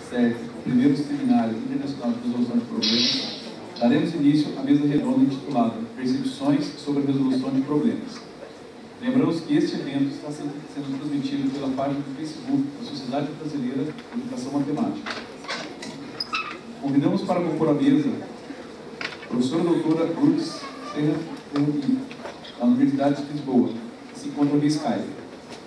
CERF, o primeiro Seminário Internacional de Resolução de Problemas, daremos início à mesa redonda intitulada Percepções sobre a Resolução de Problemas. Lembramos que este evento está sendo transmitido pela página do Facebook da Sociedade Brasileira de Educação Matemática. Convidamos para compor a mesa a professora doutora Lourdes Serra, da Universidade de Lisboa, que se encontra via Skype.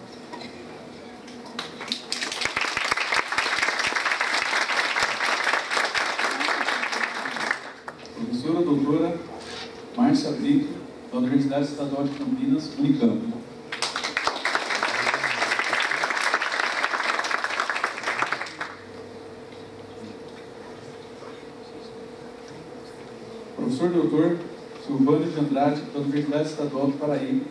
Professora doutora Márcia Brito, da Universidade Estadual de Campinas, Unicamp. Professor doutor Silvânio de Andrade, da Universidade Estadual do Paraíba.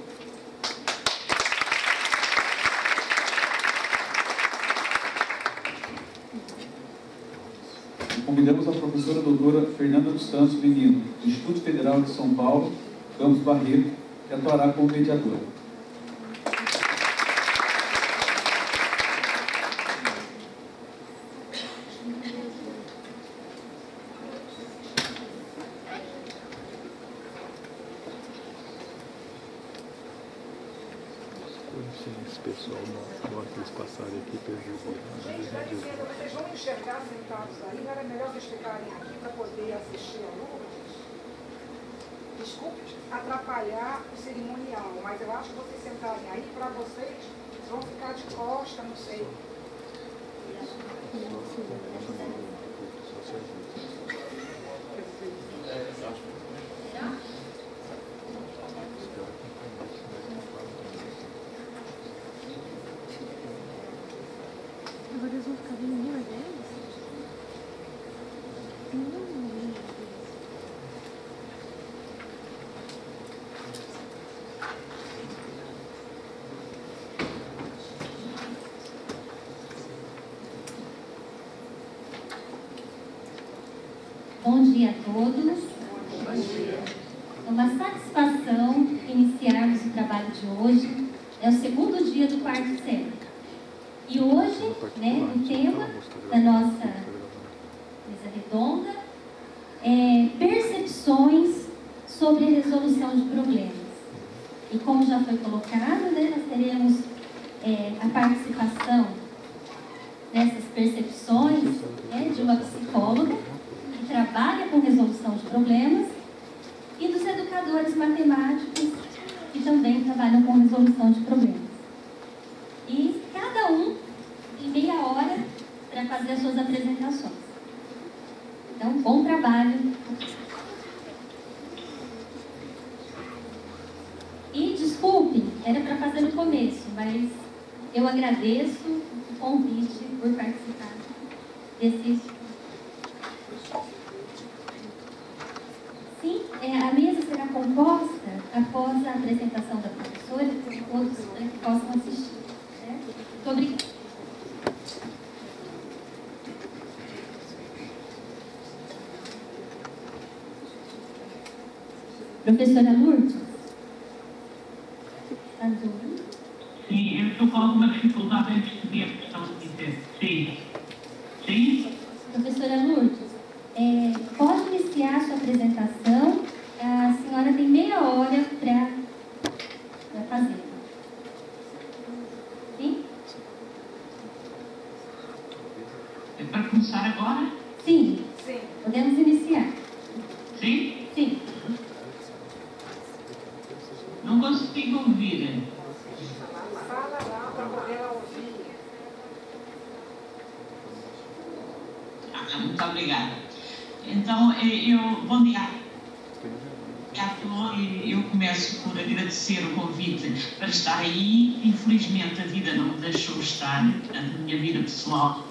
E convidamos a professora doutora Fernanda dos Santos Menino, do Instituto Federal de São Paulo, Campos Barreto, que atuará como mediadora. Esse pessoal, na hora que eles passarem aqui, vocês vão enxergar sentados aí, não era melhor vocês ficarem aqui para poder assistir a luta? Desculpe atrapalhar o cerimonial, mas eu acho que vocês sentarem aí, para vocês vão ficar de costa, não sei. Agora eles vão ficar vendo uma deles? Não. Bom dia a todos. Bom dia. É uma satisfação iniciarmos o trabalho de hoje. É o segundo dia do quarto CERF. E hoje, o tema da nossa mesa redonda é percepções sobre a resolução de problemas. E como já foi colocado, nós teremos a participação dessas percepções de uma psicóloga que trabalha com resolução de problemas e dos educadores matemáticos que também trabalham com resolução de problemas. E cada um tem meia hora para fazer as suas apresentações. Então, bom trabalho. E desculpe, era para fazer no começo, mas eu agradeço o convite por participar desse. Sim, a mesa será composta após a apresentação da professora, para que todos possam assistir. Muito obrigada. Professora Lourdes? Está me ouvindo? Sim, eu estou com alguma dificuldade em perceber o que estão a dizer. Sim. Sim? Professora Lourdes, pode iniciar a sua apresentação. A senhora tem meia hora para fazer. Sim? É para começar agora? Sim. Sim. Podemos iniciar. Sim? Sim. Não consigo ouvir. Fala lá para poder ouvir. Muito obrigada. Então, bom dia. Eu começo por agradecer o convite para estar aí. Infelizmente, a vida não me deixou estar, a minha vida pessoal.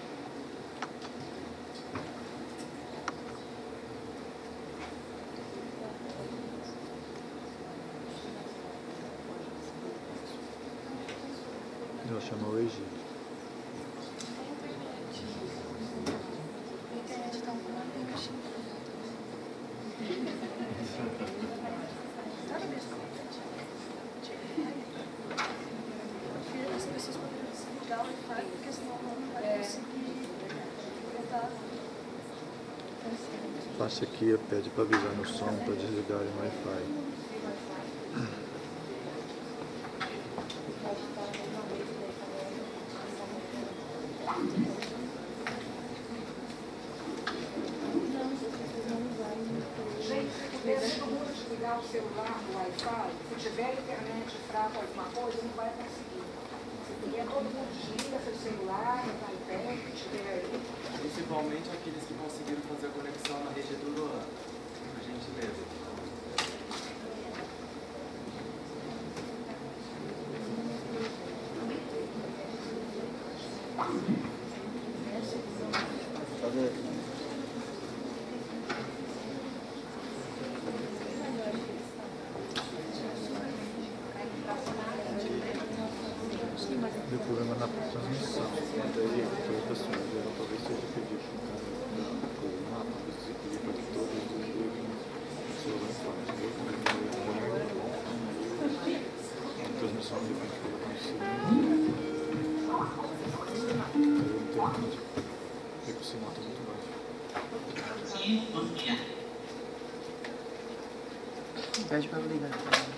Ela chamou o Egito. As pessoas poderiam se ligar o Wi-Fi, porque senão não vai conseguir. parte aqui pede para avisar no som, para desligar o Wi-Fi. Gente, se puder todo mundo desligar o celular no Wi-Fi, se tiver internet fraca alguma coisa, não vai conseguir. Se puder, todo mundo desliga seu celular, no iPad, que tiver aí. Principalmente aqueles que conseguiram fazer a conexão na rede do Luan. A gente mesmo. Deu problema na transmissão. Mas aí foi outra sugestão, talvez seja pedir para o cara do mapa, você pedir para todos os livros no seu Wi-Fi. A transmissão de vídeo que eu consigo. Porque o sinal está muito baixo. Sim, bom dia. Pede para ligar.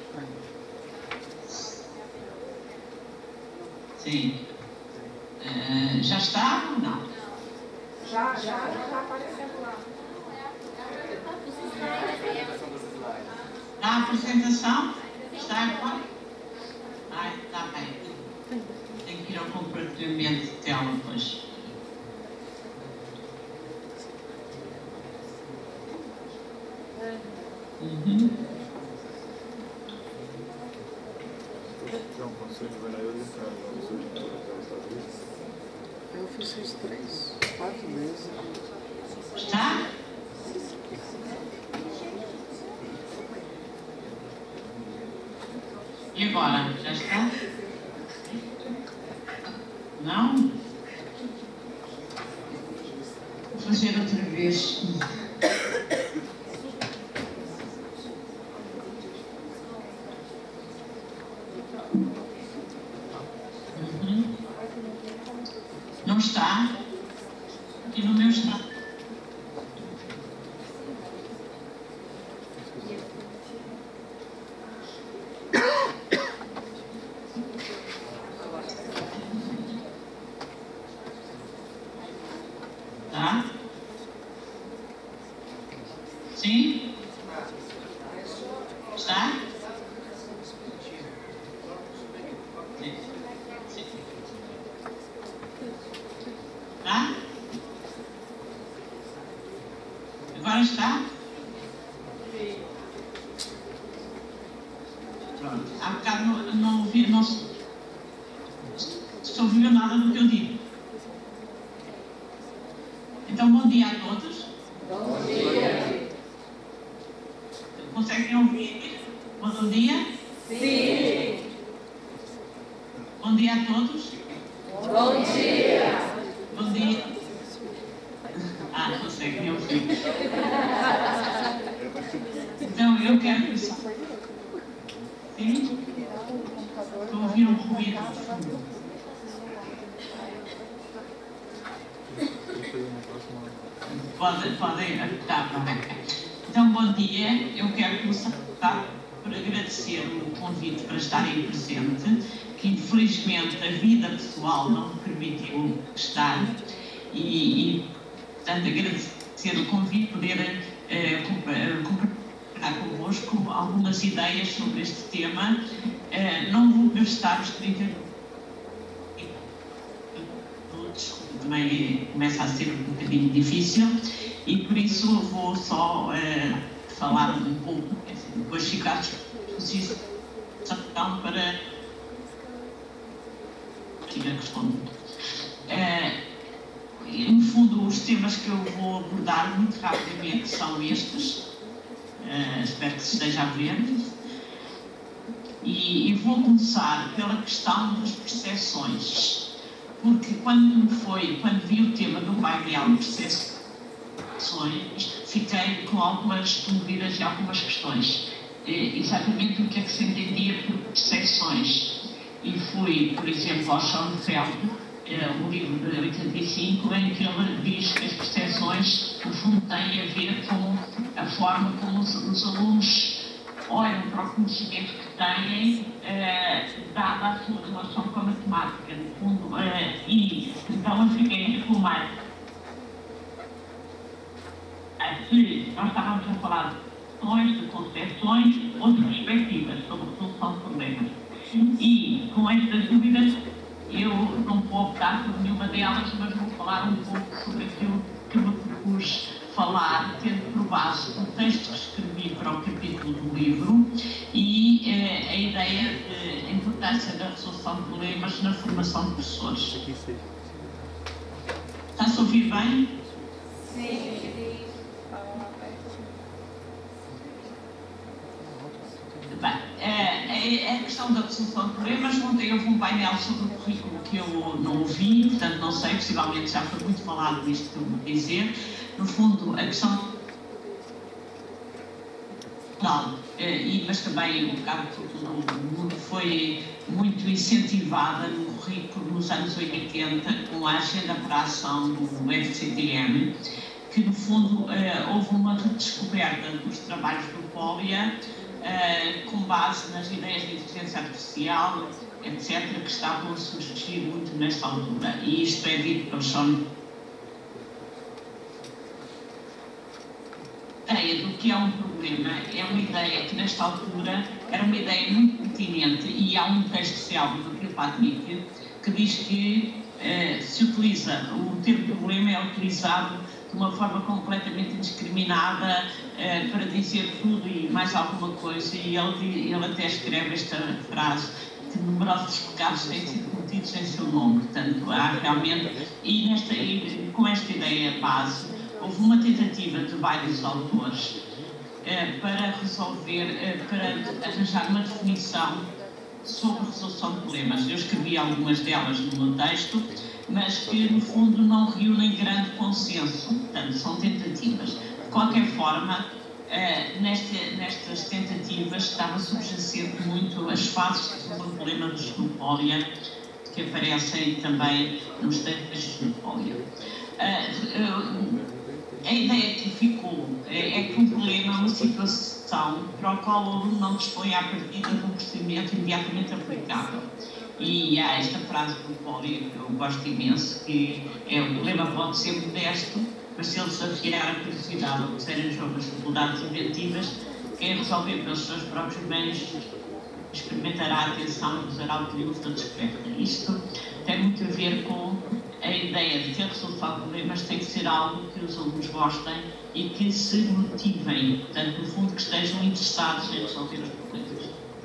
Sim. Já está ou não? Já está aparecendo lá. Apresentação dos slides. Na apresentação? Está agora? Ai, está bem. Tenho que ir ao compartilhamento de tela depois. Então, quando você vai lá, eu linkar lá o seu editor, aquela vez. Eu fiz uns 3, 4 meses. Está? E agora? Já está? Não? Vou fazer outra vez. Não está? Aqui no meu está. Tá? Sim? Está? Sim. Sim. Tá? Agora está? Pronto. Há bocado não ouvi, não se ouviu nada do que eu digo. Então, bom dia a todos. Bom dia. Conseguem ouvir? Bom dia? Sim. Bom dia a todos. Bom dia. Bom dia. Ah, conseguem ouvir. Então, eu quero começar. Sim? Estou a ouvir um ruído de fundo. Podem. Tá bem. Então, bom dia. Eu quero começar por agradecer o convite para estar aí presente, que infelizmente a vida pessoal não me permitiu estar e portanto, agradecer o convite, poder compartilhar convosco algumas ideias sobre este tema. Não vou gastar os 30 minutos, também começa a ser um bocadinho difícil e por isso vou só falar um pouco, depois ficar à disposição para responder. No fundo, os temas que eu vou abordar muito rapidamente são estes, espero que se esteja a ver, e vou começar pela questão das percepções, porque quando vi o tema do painel de percepções, fiquei com algumas dúvidas e algumas questões. Exatamente o que é que se entendia por percepções. E fui, por exemplo, ao Schoenfeld, um livro de 85, em que ele diz que as percepções, no fundo, têm a ver com a forma como os alunos olham para o conhecimento que têm, dada a sua relação com a matemática, no fundo, e então eu fiquei a reclamar. Se nós estávamos a falar de concepções ou de perspectivas sobre a solução de problemas. E com estas dúvidas, eu não vou optar por nenhuma delas, mas vou falar um pouco sobre aquilo que me propus falar, tendo por base o texto que escrevi para o capítulo do livro e a ideia da importância da resolução de problemas na formação de professores. Está-se a ouvir bem? Sim. Bem, a questão da resolução de problemas, ontem houve um painel sobre o currículo que eu não ouvi, portanto não sei, possivelmente já foi muito falado disto que eu vou dizer. No fundo, a questão mas também o bocado do mundo foi muito incentivada no currículo nos anos 80 com a agenda para a ação do FCTM, que no fundo houve uma redescoberta dos trabalhos do Pólia com base nas ideias de inteligência artificial, etc., que estavam a surgir muito nesta altura. E isto é dito pelo Sean. A ideia do que é um problema é uma ideia que, nesta altura, era uma ideia muito pertinente, e há um texto célebre do Kilpatrick que diz que se utiliza, o termo problema é utilizado de uma forma completamente indiscriminada para dizer tudo e mais alguma coisa, e ele até escreve esta frase, que numerosos pecados têm sido cometidos em seu nome. Portanto, há realmente, com esta ideia base, houve uma tentativa de vários autores para resolver, para arranjar uma definição sobre a resolução de problemas. Eu escrevi algumas delas no meu texto, mas que no fundo não reúnem grande consenso, portanto são tentativas. De qualquer forma, nestas tentativas estava subjacente muito as fases do problema do Pólia, que aparecem também nos textos do Pólia. A ideia que ficou é que um problema é uma situação para a qual o aluno não dispõe à partida de um procedimento imediatamente aplicável. E há esta frase do Pólia, que eu gosto imenso, que o problema pode ser modesto, mas se ele desafiar a curiosidade ou puser em jogo as faculdades inventivas, quem resolver pelos seus próprios meios experimentará a atenção e usará o triunfo da descoberta. Isto tem muito a ver com a ideia de que a resolução de problemas tem que ser algo que os alunos gostem e que se motivem, portanto, no fundo, que estejam interessados em resolver os problemas.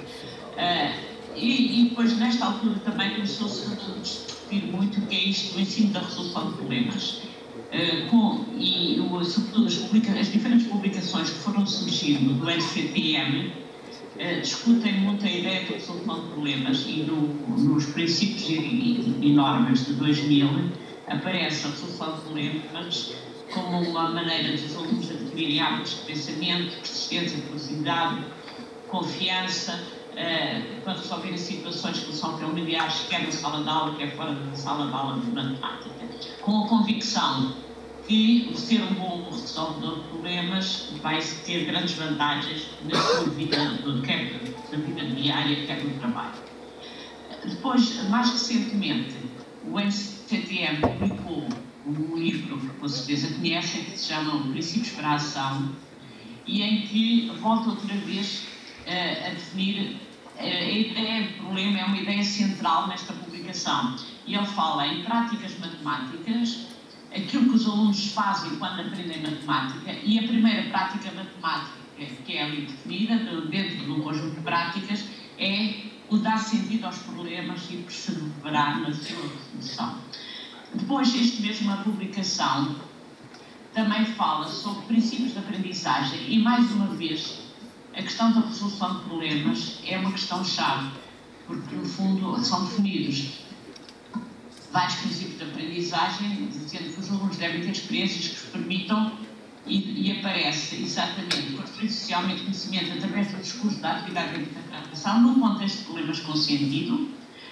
E depois, nesta altura, também começou-se a discutir muito o que é isto do ensino da resolução de problemas. Sobretudo, as diferentes publicações que foram surgindo do NCTM discutem muito a ideia de resolução de problemas, e nos princípios e normas de 2000 aparece a resolução de problemas como uma maneira dos alunos adquirirem hábitos de pensamento, persistência, velocidade, confiança, para resolverem situações que são familiares, quer na sala de aula, quer fora da sala de aula de matemática, com a convicção que ser um bom resolvedor de problemas vai ter grandes vantagens na sua vida, quer na vida diária, quer no trabalho. Depois, mais recentemente, o NCTM publicou um livro que com certeza conhecem, que se chama Princípios para a Ação, e em que volta outra vez a definir a ideia de problema, é uma ideia central nesta publicação. E ele fala em práticas matemáticas, aquilo que os alunos fazem quando aprendem matemática, e a primeira prática matemática que é ali definida, dentro de um conjunto de práticas, é o dar sentido aos problemas e perseverar na sua resolução. Depois, esta mesma publicação também fala sobre princípios de aprendizagem e, mais uma vez, a questão da resolução de problemas é uma questão-chave, porque, no fundo, são definidos vários princípios de aprendizagem, dizendo que os alunos devem ter experiências que os permitam, e aparece exatamente construir socialmente conhecimento através do discurso da atividade de interpretação no contexto de problemas com sentido.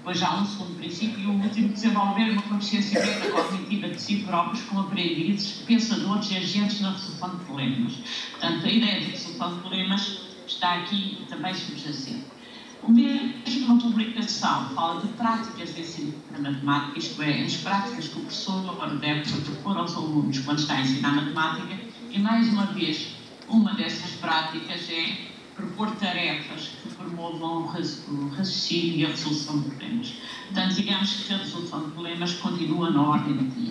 Depois há um segundo princípio e o último, desenvolver uma consciência metacognitiva de si próprios como aprendizes, pensadores e agentes na resolução de problemas. Portanto, a ideia de resolução de problemas está aqui também subjacente. O mesmo publicação fala de práticas de ensino da matemática, isto é, as práticas que o professor deve propor aos alunos quando está a ensinar matemática, e mais uma vez, uma dessas práticas é propor tarefas que promovam o raciocínio e a resolução de problemas. Portanto, digamos que a resolução de problemas continua na ordem do dia.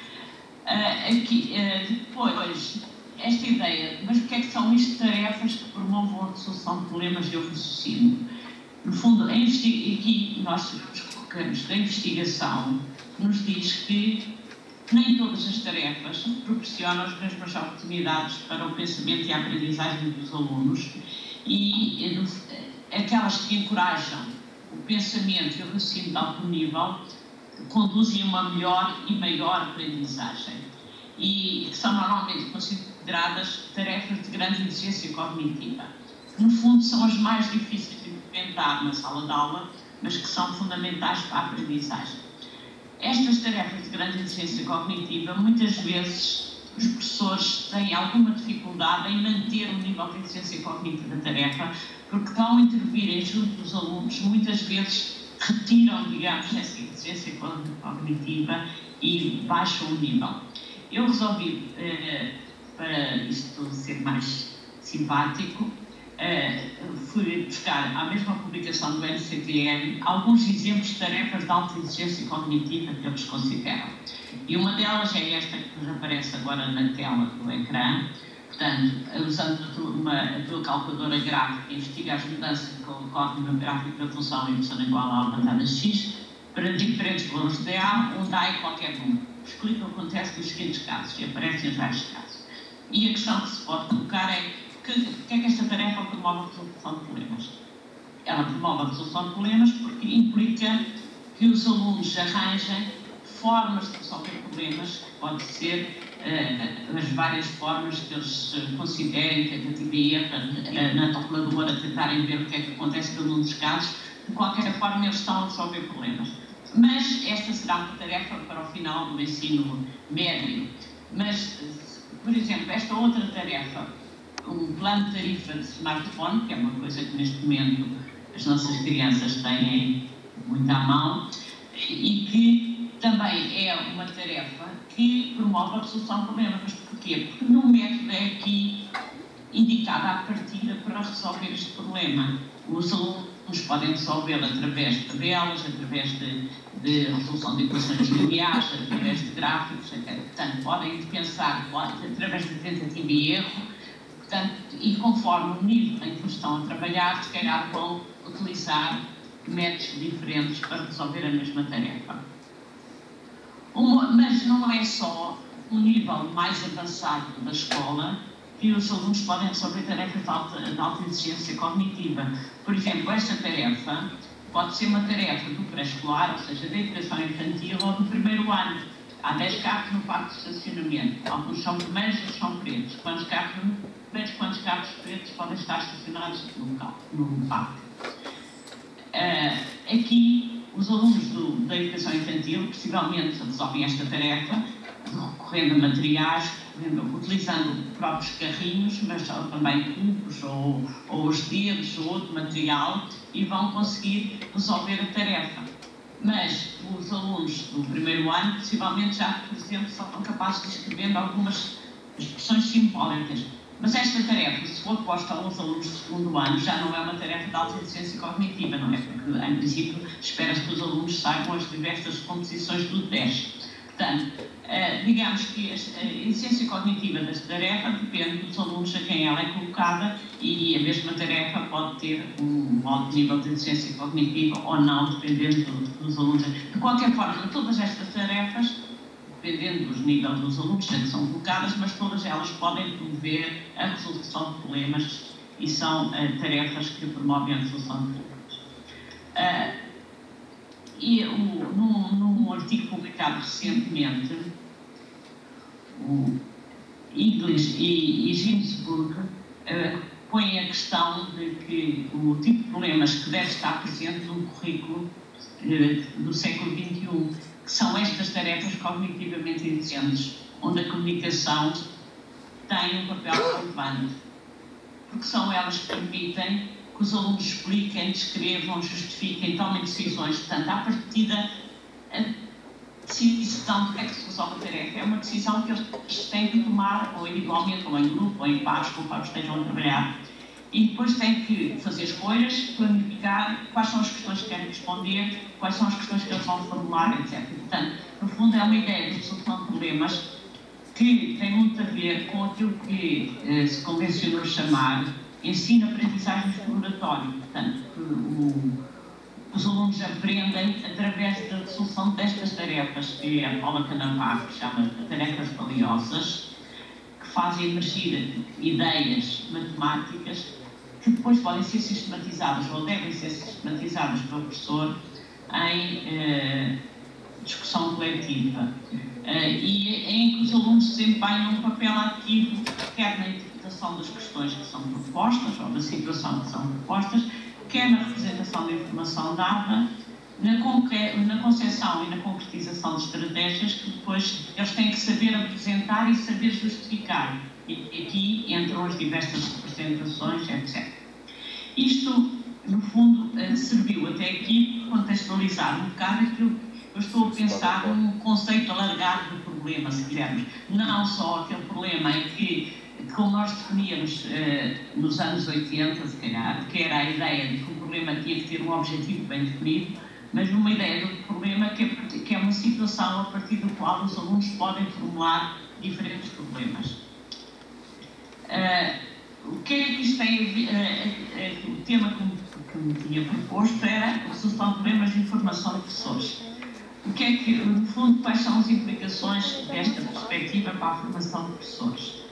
Depois, esta ideia, mas o que é que são isto tarefas que promovam a resolução de problemas e o raciocínio? No fundo, aqui nós colocamos da investigação que nos diz que nem todas as tarefas proporcionam as mesmas oportunidades para o pensamento e a aprendizagem dos alunos e aquelas que encorajam o pensamento e o raciocínio de alto nível conduzem a uma melhor e maior aprendizagem e que são normalmente consideradas tarefas de grande exigência cognitiva, que no fundo são as mais difíceis de implementar na sala de aula, mas que são fundamentais para a aprendizagem. Estas tarefas de grande exigência cognitiva, muitas vezes os professores têm alguma dificuldade em manter o nível de exigência cognitiva da tarefa, porque ao intervirem junto dos alunos, muitas vezes retiram, digamos, essa exigência cognitiva e baixam o nível. Eu resolvi, para isto ser mais simpático, fui buscar à mesma publicação do NCTM alguns exemplos de tarefas de alta exigência cognitiva que eles consideram. E uma delas é esta que nos aparece agora na tela do ecrã. Portanto, usando a tua calculadora gráfica, investiga as mudanças que ocorrem no gráfico da função y igual a aumentada x para diferentes valores de A, onde A é qualquer número. Explica o que acontece nos seguintes casos, e aparecem os vários casos. E a questão que se pode colocar é: o que é que esta tarefa promove a resolução de problemas? Ela promove a resolução de problemas porque implica que os alunos arranjem formas de resolver problemas, que pode ser as várias formas que eles considerem, tentativa e erro, na calculadora, tentarem ver o que é que acontece em um dos casos. De qualquer forma, eles estão a resolver problemas. Mas esta será uma tarefa para o final do ensino médio. Mas, por exemplo, esta outra tarefa, um plano de tarifa de smartphone, que é uma coisa que neste momento as nossas crianças têm muito à mão, e que também é uma tarefa que promove a resolução de problemas. Mas porquê? Porque no método é aqui indicado à partida para resolver este problema. Os alunos podem resolvê-lo através de tabelas, através de resolução de equações lineares, através de gráficos, etc. Portanto, podem pensar através de tentativa e erro. Portanto, e conforme o nível em que estão a trabalhar, se calhar vão utilizar métodos diferentes para resolver a mesma tarefa. Mas não é só um nível mais avançado da escola que os alunos podem resolver tarefas de alta exigência cognitiva. Por exemplo, esta tarefa pode ser uma tarefa do pré-escolar, ou seja, da educação infantil ou do primeiro ano. Há 10 carros no parque de estacionamento. Alguns são vermelhos, outros são pretos. Quantos carros pretos podem estar estacionados no parque? Aqui, os alunos da educação infantil, possivelmente, resolvem esta tarefa recorrendo a materiais, utilizando próprios carrinhos, mas também cubos ou os dedos ou outro material, e vão conseguir resolver a tarefa. Mas os alunos do primeiro ano, possivelmente já, por exemplo, são capazes de escrever algumas expressões simbólicas. Mas esta tarefa, se for posta aos alunos do segundo ano, já não é uma tarefa de alta exigência cognitiva, não é? Porque, em princípio, espera-se que os alunos saibam as diversas composições do teste. Portanto, digamos que a exigência cognitiva desta tarefa depende dos alunos a quem ela é colocada, e a mesma tarefa pode ter um alto nível de exigência cognitiva ou não, dependendo dos alunos. De qualquer forma, todas estas tarefas, dependendo dos níveis dos alunos que são colocadas, mas todas elas podem promover a resolução de problemas e são tarefas que promovem a resolução de problemas. Num artigo publicado recentemente, o English e Ginsburg põem a questão de que o tipo de problemas que deve estar presente num currículo do século XXI, que são estas tarefas cognitivamente exigentes, onde a comunicação tem um papel relevante, porque são elas que permitem que os alunos expliquem, descrevam, justifiquem, tomem decisões. Portanto, à partida, a decisão de que é que se resolve a tarefa é uma decisão que eles têm que tomar, ou individualmente, ou em grupo, ou em pares, conforme estejam a trabalhar. E depois têm que fazer escolhas, planificar quais são as questões que querem responder, quais são as questões que eles vão formular, etc. Portanto, no fundo, é uma ideia de resolução de problemas que tem muito a ver com aquilo que se convencionou chamar ensino-aprendizagem exploratório. Portanto, os alunos aprendem através da resolução destas tarefas, que a Paula Canavarro chama de tarefas valiosas, que fazem emergir ideias matemáticas que depois podem ser sistematizadas ou devem ser sistematizadas pelo professor em discussão coletiva. E em que os alunos desempenham um papel ativo, quer na interpretação das questões que são propostas, ou da situação que são propostas, quer na representação da informação dada, na concepção e na concretização de estratégias que depois eles têm que saber apresentar e saber justificar. E aqui entram as diversas representações, etc. Isto, no fundo, serviu até aqui para contextualizar um bocado aquilo que eu estou a pensar num conceito alargado de problema, se quisermos. Não só aquele problema em que, como nós definíamos nos anos 80, se calhar, que era a ideia de que o problema tinha que ter um objetivo bem definido, mas numa ideia do problema que é uma situação a partir do qual os alunos podem formular diferentes problemas. O que é que isto tem a ver? O tema que me tinha proposto era a resolução de problemas de informação de professores. O que é que, no fundo, quais são as implicações desta perspectiva para a formação de professores?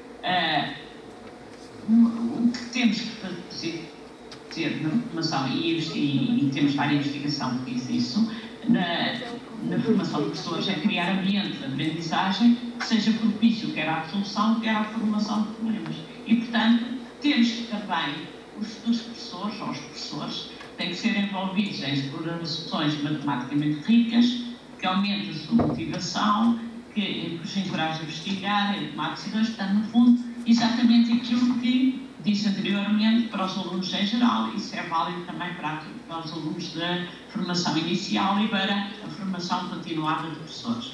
O que temos que fazer na formação, e temos várias investigação que diz isso, na formação de professores é criar ambiente de aprendizagem que seja propício quer à resolução, quer à formação de problemas. E, portanto, temos que também, os professores, ou os professores, têm que ser envolvidos em explorações matematicamente ricas, que aumentem a sua motivação, que os encorajem a investigar, a tomar decisões. Portanto, no fundo, exatamente aquilo que disse anteriormente para os alunos em geral, isso é válido também para os alunos da formação inicial e para a formação continuada de professores.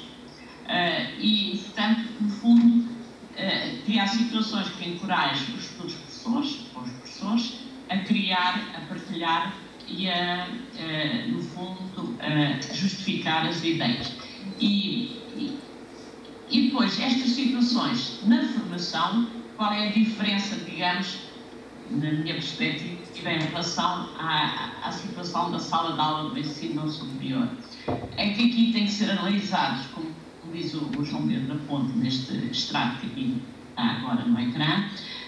E, portanto, no fundo, criar situações que encorajem os futuros professores, ou os professores, a criar, a partilhar e a, no fundo, justificar as ideias. E depois, estas situações na formação, qual é a diferença, digamos, na minha perspectiva, em relação à situação da sala de aula do ensino superior? É que aqui tem que ser analisados, como diz o João Pedro da Ponte, neste extrato que aqui está agora no ecrã,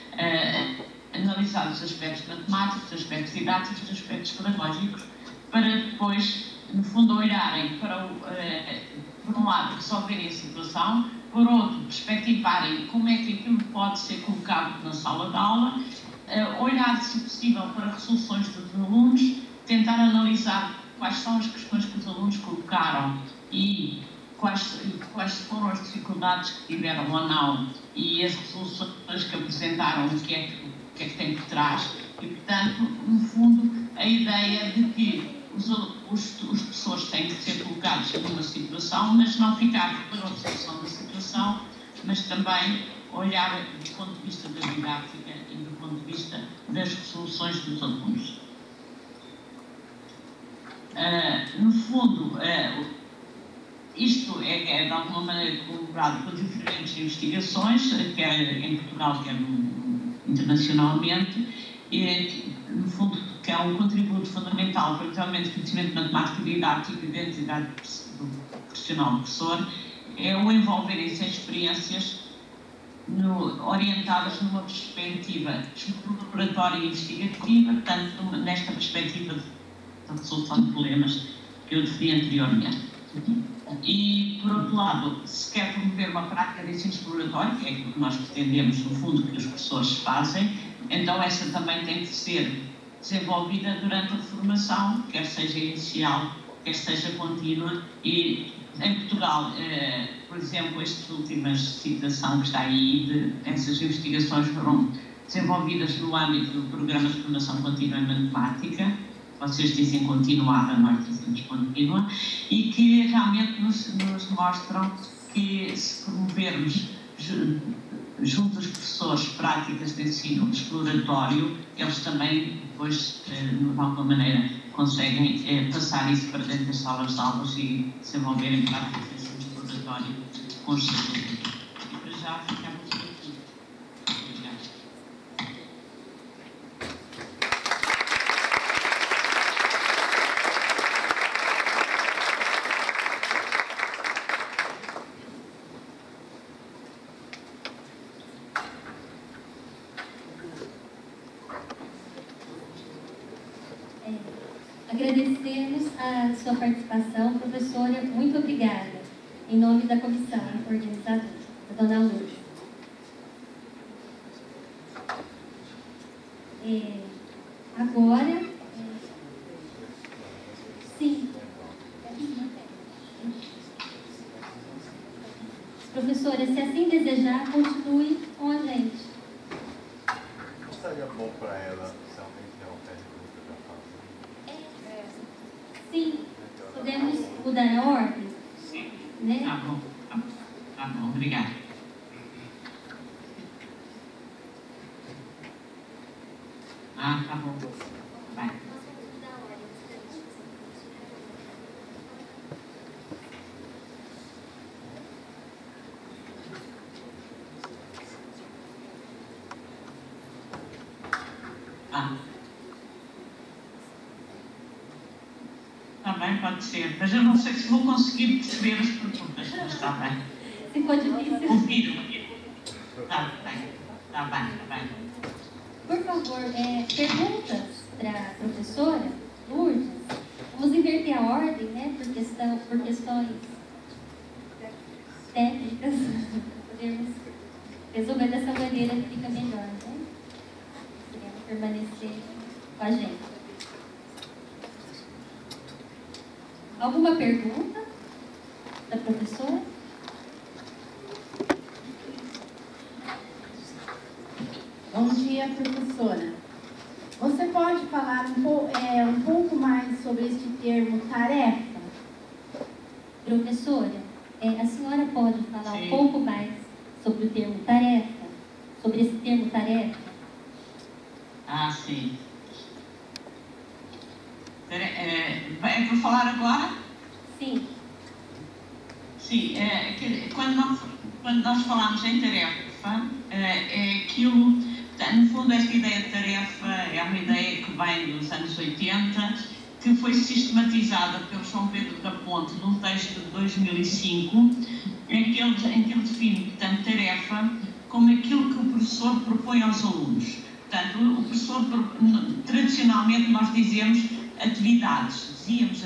analisar os aspectos matemáticos, os aspectos didáticos, os aspectos pedagógicos, para depois, no fundo, olharem para por um lado, resolverem a situação, por outro, perspectivarem como é que aquilo pode ser colocado na sala de aula, olhar, se possível, para resoluções dos alunos, tentar analisar quais são as questões que os alunos colocaram e quais foram as dificuldades que tiveram ou não e as resoluções que apresentaram, o que é que tem por trás. E, portanto, no fundo, a ideia de que os professores têm que ser colocados numa situação, mas não ficar para a resolução da situação, mas também olhar do ponto de vista da didática e do ponto de vista das resoluções dos alunos. No fundo, isto é de alguma maneira colaborado com diferentes investigações, quer em Portugal, quer internacionalmente, e, no fundo, que é um contributo fundamental para o desenvolvimento de conhecimento matemático e didático e da identidade do profissional do professor, é o envolverem-se em experiências orientadas numa perspectiva exploratória e investigativa, portanto, nesta perspectiva de resolução de problemas que eu defini anteriormente. E, por outro lado, se quer promover uma prática de ensino exploratório, que é aquilo que nós pretendemos, no fundo, que os professores fazem, então essa também tem que ser desenvolvida durante a formação, quer seja inicial, quer seja contínua, e em Portugal, por exemplo, esta última citação que está aí, essas investigações foram desenvolvidas no âmbito do Programa de Formação Contínua em Matemática, vocês dizem continuada, nós dizemos contínua, e que realmente nos mostram que se promovermos junto aos professores práticas de ensino exploratório, eles também depois, de alguma maneira, conseguem passar isso para dentro das salas de aulas e desenvolverem práticas de ensino exploratório com os seus alunos. E para já ficamos aqui. Obrigada. Agradecemos a sua participação, professora. Muito obrigada. Em nome da comissão organizadora, a dona Lourdes. Agora, sim. Professora, se assim desejar, continue com a gente. Não seria bom para ela se alguém interromper a pergunta já faz? Sim. Podemos mudar a ordem? Sim. Né? Tá bom. Tá bom, obrigada. Tá bom. Vai. Também pode ser, mas eu não sei se vou conseguir perceber as perguntas, mas está bem. Se for difícil. Ouviram? Está bem. Por favor, perguntas para a professora Lourdes. Vamos inverter a ordem, né? Por questões técnicas. Podemos resolver dessa maneira que fica melhor, né? Queremos permanecer com a gente. Alguma pergunta da professora? Bom dia, professora. Você pode falar um pouco mais sobre este termo tarefa? Professora, a senhora pode falar Sim. um pouco mais sobre o termo tarefa? Sobre esse termo tarefa? Sim. É para falar agora? Sim. Sim, quando nós falamos em tarefa, é aquilo, no fundo, esta ideia de tarefa é uma ideia que vem dos anos 80, que foi sistematizada pelo João Pedro da Ponte num texto de 2005, em que ele define, portanto, tarefa como aquilo que o professor propõe aos alunos. Portanto, o professor, tradicionalmente, nós dizíamos atividades.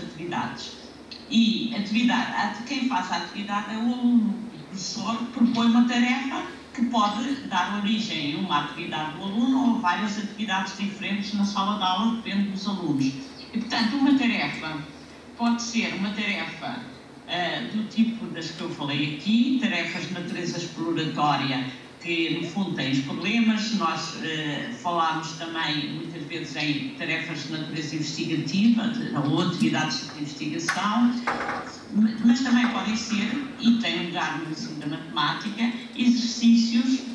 E quem faz a atividade é o aluno. O professor propõe uma tarefa que pode dar origem a uma atividade do aluno ou a várias atividades diferentes na sala de aula, depende dos alunos. E, portanto, uma tarefa pode ser uma tarefa do tipo das que eu falei aqui, tarefas de natureza exploratória, que no fundo têm os problemas. Nós falámos também muitas vezes em tarefas de natureza investigativa ou atividades de investigação, mas também podem ser, e têm lugar no ensino da matemática, exercícios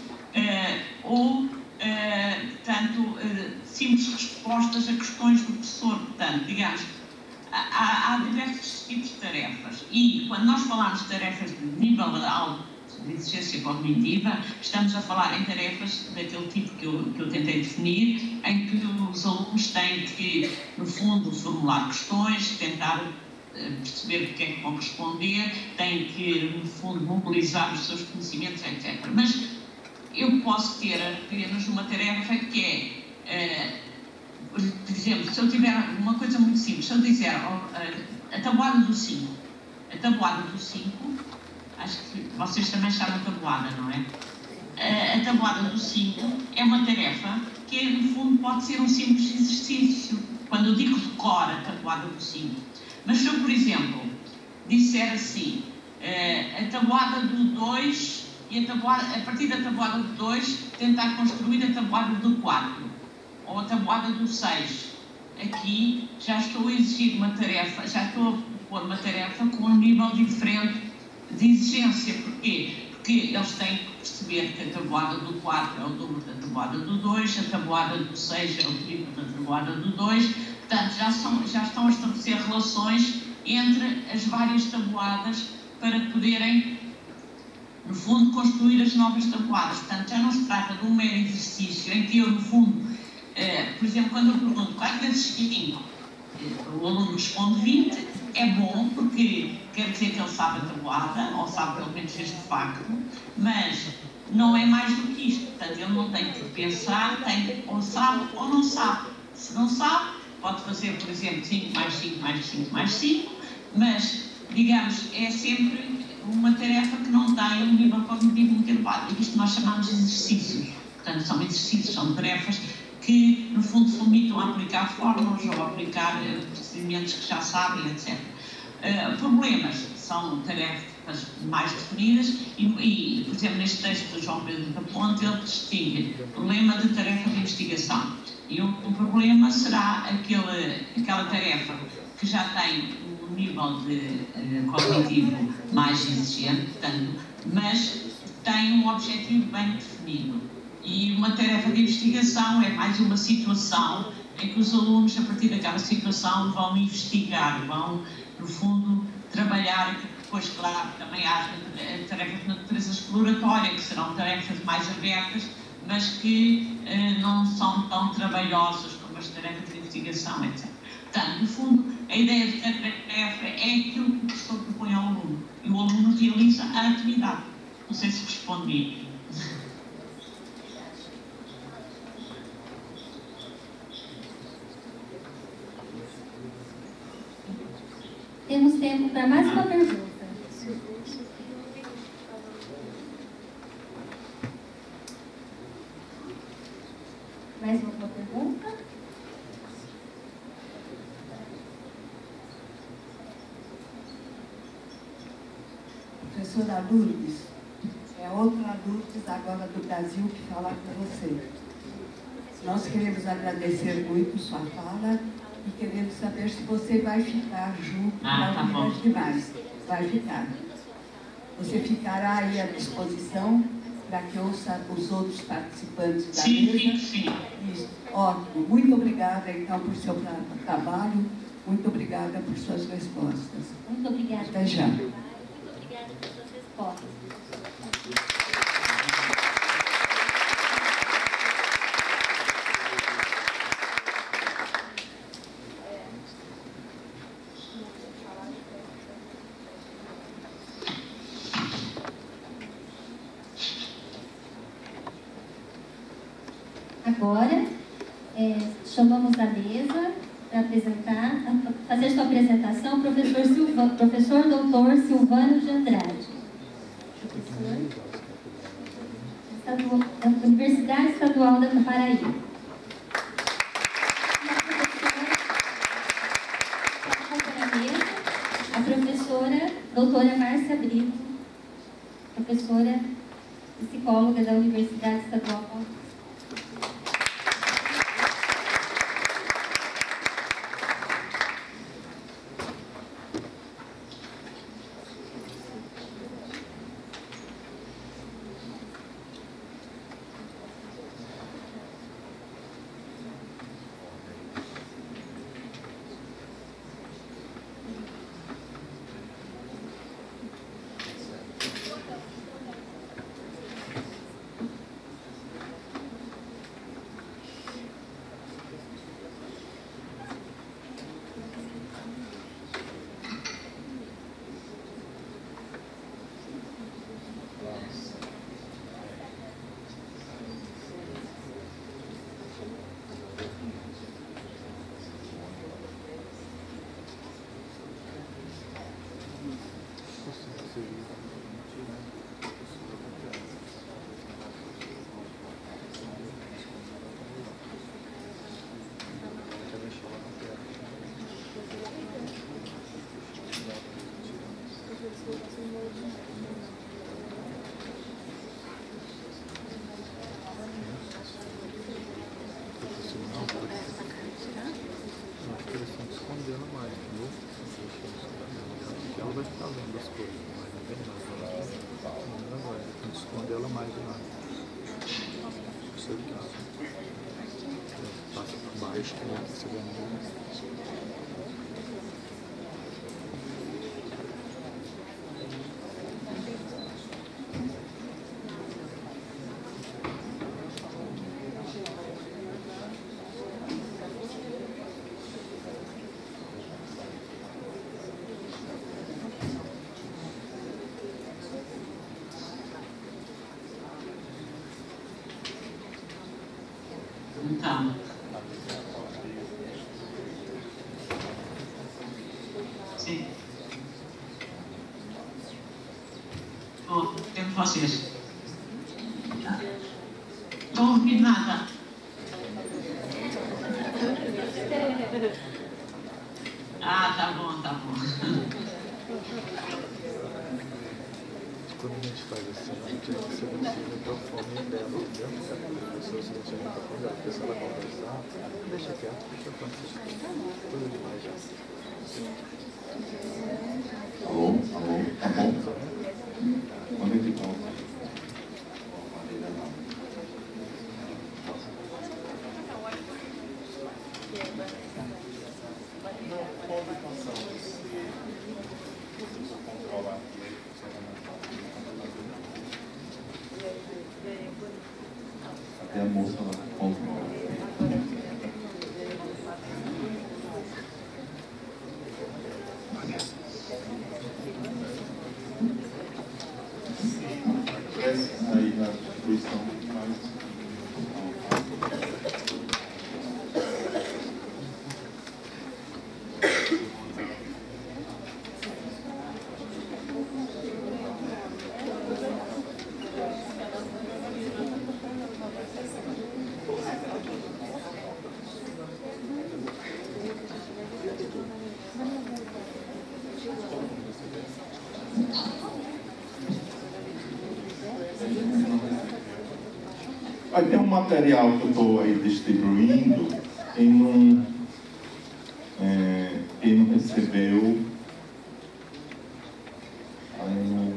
portanto, simples respostas a questões do professor. Portanto, digamos, há diversos tipos de tarefas, e quando nós falamos de tarefas de nível alto de exigência cognitiva, estamos a falar em tarefas daquele tipo que eu tentei definir, em que os alunos têm que, no fundo, formular questões, tentar perceber o que é que vão responder, têm que, no fundo, mobilizar os seus conhecimentos, etc. Mas eu posso ter apenas uma tarefa que é, por exemplo, se eu tiver uma coisa muito simples, se eu disser a tabuada do 5, acho que vocês também chamam tabuada, não é? A tabuada do 5 é uma tarefa que no fundo pode ser um simples exercício, quando eu digo decora a tabuada do 5. Mas se eu, por exemplo, disser assim, a tabuada do 2 e a partir da tabuada do 2 tentar construir a tabuada do 4 ou a tabuada do 6, aqui já estou a exigir uma tarefa, já estou a pôr uma tarefa com um nível diferente de exigência. Porquê? Porque eles têm que perceber que a tabuada do 4 é o dobro da tabuada do 2, a tabuada do 6 é o triplo da tabuada do 2, portanto já estão a estabelecer relações entre as várias tabuadas para poderem, no fundo, construir as novas tabuadas. Portanto, já não se trata de um mero exercício em que eu, no fundo, por exemplo, quando eu pergunto 4 vezes 5, o aluno responde 20, é bom porque quer dizer que ele sabe a tabuada, ou sabe pelo menos este facto, mas não é mais do que isto. Portanto, ele não tem que pensar, ou sabe ou não sabe. Se não sabe, pode fazer, por exemplo, 5 mais 5 mais 5 mais 5, mas, digamos, é sempre uma tarefa que não tem um nível cognitivo muito elevado. Isto nós chamamos de exercícios. Portanto, são exercícios, são tarefas que, no fundo, se limitam a aplicar fórmulas ou a aplicar procedimentos que já sabem, etc. Problemas são tarefas mais definidas e, por exemplo, neste texto do João Pedro da Ponte, ele distingue problema de tarefa de investigação. E o problema será aquela tarefa que já tem um nível de cognitivo mais exigente, portanto, mas tem um objetivo bem definido. E uma tarefa de investigação é mais uma situação em que os alunos, a partir daquela situação, vão investigar, vão, no fundo, trabalhar. Depois, claro, também há tarefas de natureza exploratória, que serão tarefas mais abertas, mas que não são tão trabalhosas como as tarefas de investigação, etc. Portanto, no fundo, a ideia de tarefa é aquilo que o professor propõe ao aluno, e o aluno realiza a atividade. Não sei se respondi. Temos tempo para mais uma pergunta. Mais uma pergunta? Professora Lourdes, é outra Lourdes agora do Brasil que fala com você. Nós queremos agradecer muito sua fala e queremos saber se você vai ficar junto para ouvir as demais. Vai ficar. Você ficará aí à disposição para que ouça os outros participantes da mesa? Sim. Isso. Ótimo. Muito obrigada, então, por seu trabalho. Muito obrigada por suas respostas. Muito obrigada. Até já. Muito obrigada por suas respostas. Agora, chamamos à mesa para fazer sua apresentação, professor doutor Silvano de Andrade, professor da Universidade Estadual da Paraíba. A professora doutora Márcia Brito, professora psicóloga da Universidade Estadual Paulista. sai do nada. Você passa por baixo, você vê muito. Então, sim. Estou tendo vocês. Não ouvi nada. Ah, tá bom, tá bom. Quando a gente faz assim, a gente tem que ser o microfone dela, entendeu? A pessoa silencia o microfone dela, porque se ela conversar, deixa quieto, deixa acontecer. Tudo demais já. Alô? Alô? Tá bom? Quando é que volta? Até a moça lá controla. Aí na distribuição mais. Vai ter um material que eu estou aí distribuindo, quem não recebeu, aí não...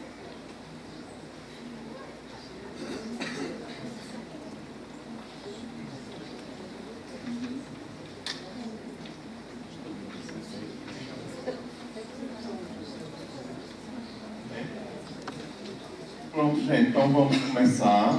Pronto, gente, então vamos começar.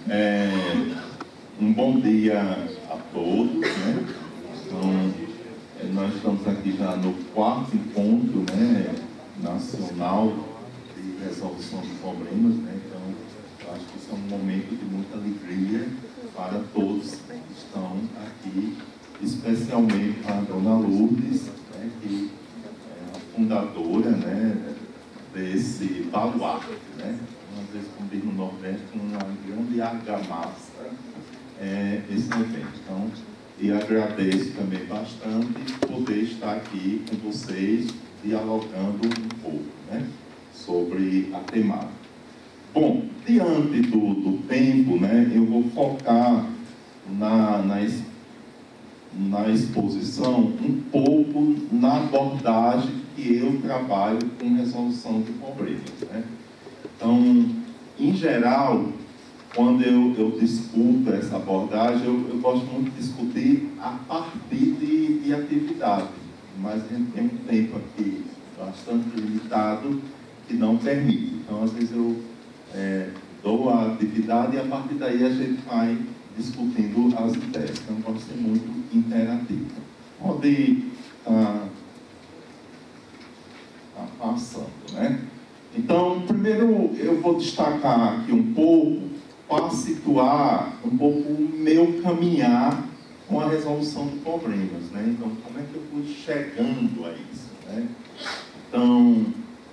Um bom dia a todos, né? Então, nós estamos aqui já no 4º encontro, né, nacional de resolução de problemas, né? Então, eu acho que isso é um momento de muita alegria para todos que estão aqui, especialmente para a Dona Lourdes, né, que é a fundadora, né, desse baluarte, né? Às vezes, como diz no Nordeste, uma grande argamassa esse evento. Então, e agradeço também bastante poder estar aqui com vocês, dialogando um pouco, né, sobre a temática. Bom, diante do tempo, né, eu vou focar na exposição um pouco na abordagem que eu trabalho com resolução de problemas, né? Então, em geral, quando eu discuto essa abordagem, eu gosto muito de discutir a partir de atividade, mas a gente tem um tempo aqui bastante limitado que não permite. Então, às vezes eu dou a atividade e a partir daí a gente vai discutindo as ideias. Então, pode ser muito interativo. Pode estar passando, né? Então, primeiro eu vou destacar aqui um pouco para situar um pouco o meu caminhar com a resolução de problemas, né? Então, como é que eu fui chegando a isso, né? Então,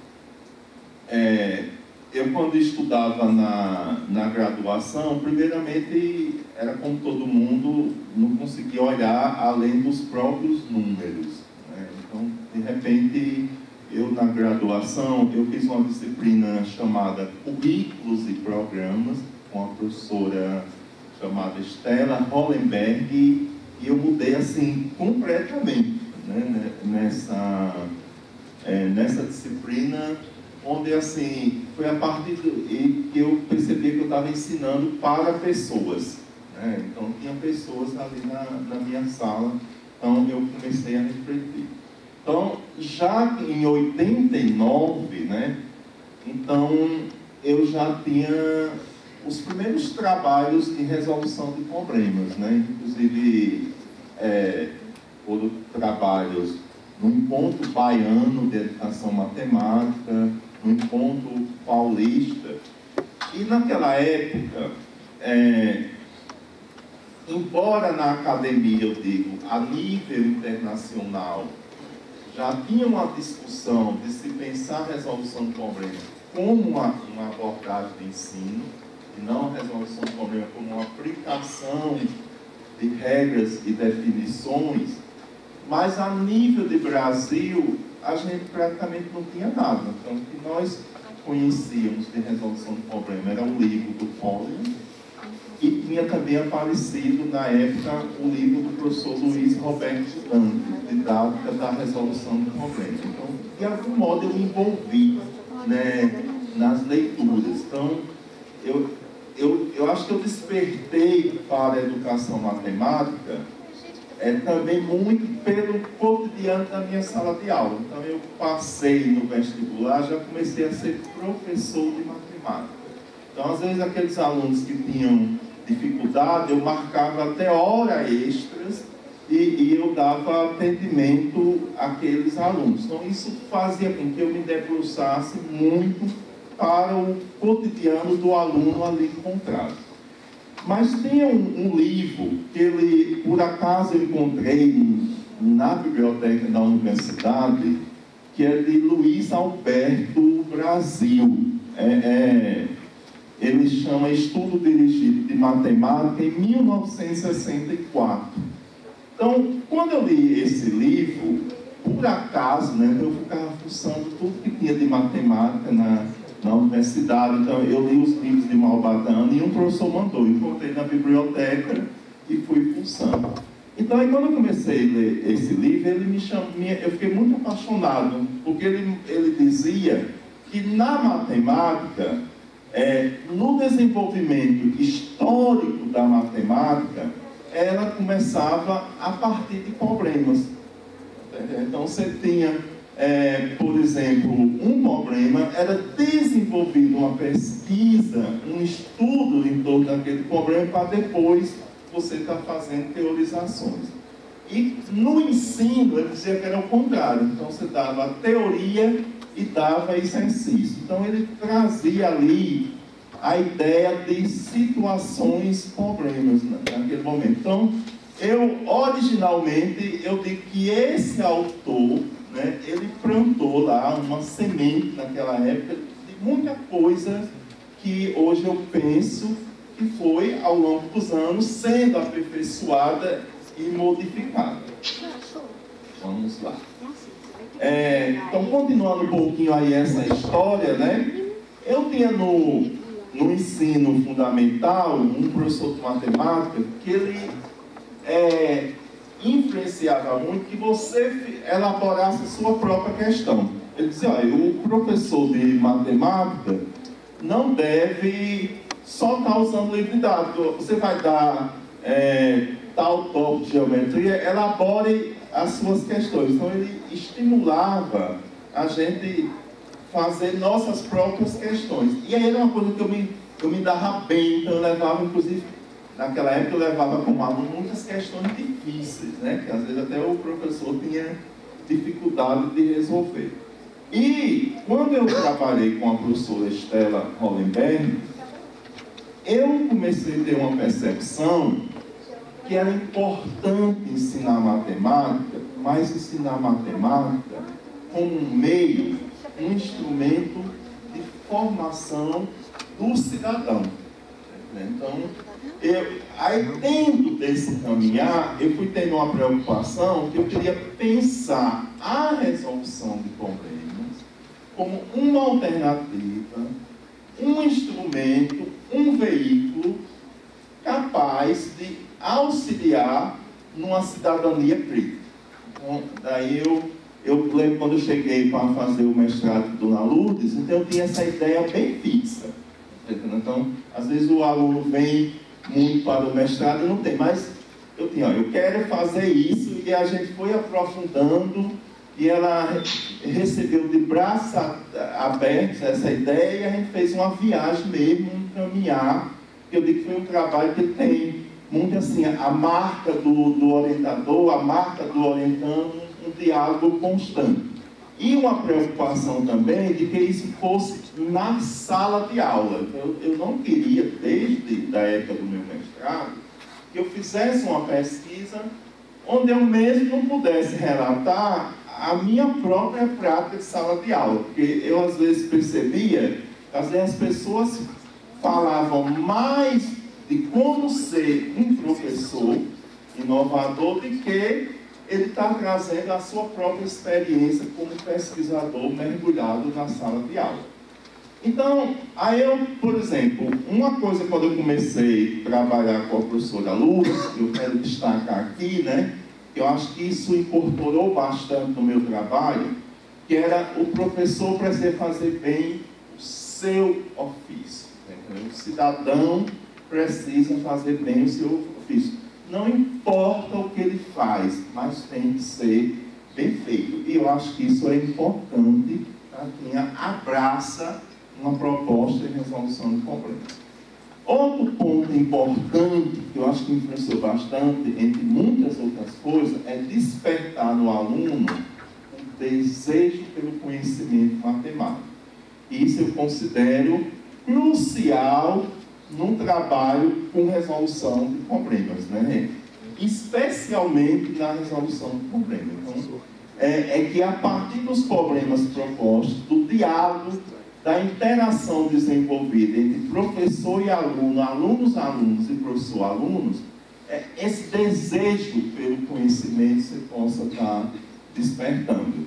eu quando estudava na graduação, primeiramente, era como todo mundo, não conseguia olhar além dos próprios números, né? Então, de repente, eu na graduação, eu fiz uma disciplina chamada Currículos e Programas, com a professora chamada Stella Hollenberg, e eu mudei assim completamente, né, nessa disciplina, onde assim foi a partir que eu percebi que eu estava ensinando para pessoas, né? Então tinha pessoas ali na minha sala, então eu comecei a refletir. Então, já em 89, né, então eu já tinha os primeiros trabalhos de resolução de problemas, né? Inclusive foram trabalhos no encontro baiano de educação matemática, no encontro paulista. E naquela época, embora na academia, eu digo, a nível internacional, já tinha uma discussão de se pensar a resolução de problemas como uma abordagem de ensino, e não a resolução de problemas como uma aplicação de regras e definições, mas a nível de Brasil, a gente praticamente não tinha nada. Então, o que nós conhecíamos de resolução de problema era um livro do Polian, e tinha também aparecido, na época, o livro do professor Luiz Roberto Lang, Didática da Resolução de Problemas. Então, de algum modo, eu me envolvi, né, nas leituras. Então, eu acho que eu despertei para a educação matemática também muito pelo cotidiano da minha sala de aula. Então, eu passei no vestibular, já comecei a ser professor de matemática. Então, às vezes, aqueles alunos que tinham dificuldade, eu marcava até horas extras e eu dava atendimento àqueles alunos. Então, isso fazia com que eu me debruçasse muito para o cotidiano do aluno ali encontrado. Mas tem um livro que ele, por acaso, eu encontrei na biblioteca da universidade, que é de Luiz Alberto Brasil. Ele chama Estudo Dirigido de Matemática, em 1964. Então, quando eu li esse livro, por acaso, né, eu ficava fuçando tudo que tinha de matemática na universidade. Então, eu li os livros de Malbadano e um professor mandou. Encontrei na biblioteca e fui fuçando. Então, aí, quando eu comecei a ler esse livro, ele me chamou, eu fiquei muito apaixonado, porque ele dizia que na matemática, no desenvolvimento histórico da matemática, ela começava a partir de problemas. Então, você tinha, por exemplo, um problema, era desenvolvido uma pesquisa, um estudo em torno daquele problema, para depois você estar fazendo teorizações. E no ensino, ele dizia que era o contrário. Então, você dava a teoria e dava exercício. Então, ele trazia ali a ideia de situações, problemas naquele momento. Então, originalmente, eu digo que esse autor, né, ele plantou lá uma semente naquela época de muita coisa que hoje eu penso que foi, ao longo dos anos, sendo aperfeiçoada e modificada. Vamos lá. Então, continuando um pouquinho aí essa história, né? Eu tinha no ensino fundamental um professor de matemática que ele influenciava muito que você elaborasse a sua própria questão. Ele dizia, olha, o professor de matemática não deve só estar usando livro didático. Você vai dar tal tópico de geometria, elabore as suas questões. Então, ele estimulava a gente fazer nossas próprias questões. E aí era uma coisa que eu me dava bem, então eu levava, inclusive, naquela época eu levava como aluno muitas questões difíceis, né? Que às vezes até o professor tinha dificuldade de resolver. E quando eu trabalhei com a professora Estela Hollenberg, eu comecei a ter uma percepção que era importante ensinar matemática, mas ensinar matemática como um meio, um instrumento de formação do cidadão. Então, aí dentro desse caminhar, eu fui tendo uma preocupação que eu queria pensar a resolução de problemas como uma alternativa, um instrumento, um veículo capaz de auxiliar numa cidadania crítica. Então, daí eu lembro quando eu cheguei para fazer o mestrado do Dona Lourdes, então eu tinha essa ideia bem fixa. Então, às vezes o aluno vem muito para o mestrado e não tem, mas eu tinha, eu quero fazer isso, e a gente foi aprofundando, e ela recebeu de braços abertos essa ideia, e a gente fez uma viagem mesmo, um caminhar, que eu digo que foi um trabalho que tem muito assim, a marca do orientador, a marca do orientando, um diálogo constante. E uma preocupação também de que isso fosse na sala de aula. Eu não queria, desde a época do meu mestrado, que eu fizesse uma pesquisa onde eu mesmo não pudesse relatar a minha própria prática de sala de aula. Porque eu, às vezes, percebia que às vezes, as pessoas falavam mais de como ser um professor inovador do que ele está trazendo a sua própria experiência como pesquisador mergulhado na sala de aula. Então, aí eu, por exemplo, uma coisa quando eu comecei a trabalhar com a professora Lourdes, eu quero destacar aqui, né, eu acho que isso incorporou bastante no meu trabalho, que era o professor precisa fazer bem o seu ofício. Entendeu? O cidadão precisa fazer bem o seu ofício. Não importa o que ele faz, mas tem que ser bem feito. E eu acho que isso é importante para quem abraça uma proposta de resolução de problemas. Outro ponto importante, que eu acho que influenciou bastante, entre muitas outras coisas, é despertar no aluno o desejo pelo conhecimento matemático. Isso eu considero crucial num trabalho com resolução de problemas, né? Especialmente na resolução de problemas. Então, é que a partir dos problemas propostos, do diálogo, da interação desenvolvida entre professor e aluno, alunos e professor-alunos, esse desejo pelo conhecimento você possa estar despertando.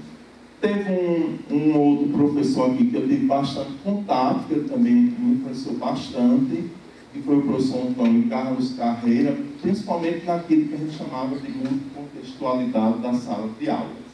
Teve um outro professor aqui que eu tive bastante contato, que ele também me influenciou bastante, que foi o professor Antônio Carlos Carreira, principalmente naquilo que a gente chamava de multicontextualidade da sala de aula.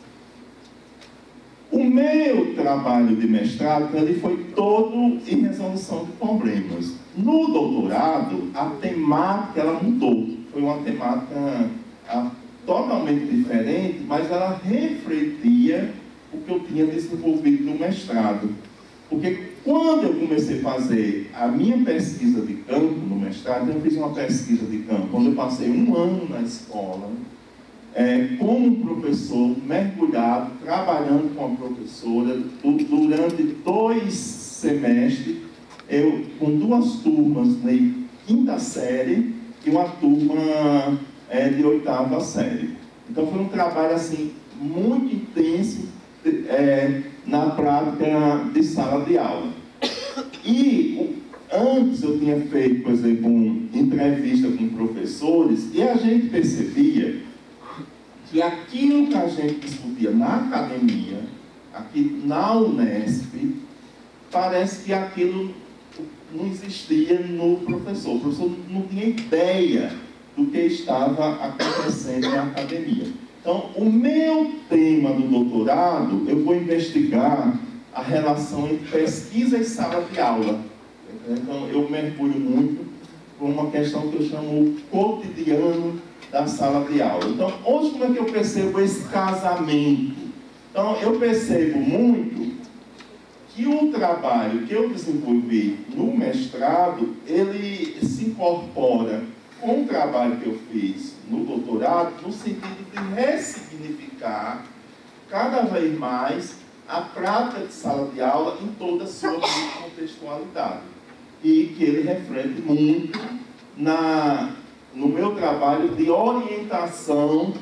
O meu trabalho de mestrado ele foi todo em resolução de problemas. No doutorado, a temática ela mudou. Foi uma temática totalmente diferente, mas ela refletia o que eu tinha desenvolvido no mestrado. Porque quando eu comecei a fazer a minha pesquisa de campo no mestrado, eu fiz uma pesquisa de campo, quando eu passei 1 ano na escola, como um professor mergulhado, trabalhando com a professora, durante 2 semestres, eu com 2 turmas na 5ª série e uma turma de 8ª série. Então foi um trabalho assim, muito intenso, na prática de sala de aula. E antes eu tinha feito, por exemplo, uma entrevista com professores e a gente percebia que aquilo que a gente discutia na academia, aqui na Unesp, parece que aquilo não existia no professor. O professor não tinha ideia do que estava acontecendo na academia. Então, o meu tema do doutorado, eu vou investigar a relação entre pesquisa e sala de aula. Então, eu mergulho muito por uma questão que eu chamo o cotidiano da sala de aula. Então, hoje, como é que eu percebo esse casamento? Então, eu percebo muito que o trabalho que eu desenvolvi no mestrado, ele se incorpora com o trabalho que eu fiz no doutorado, no sentido de ressignificar cada vez mais a prática de sala de aula em toda a sua contextualidade. E que ele reflete muito no meu trabalho de orientação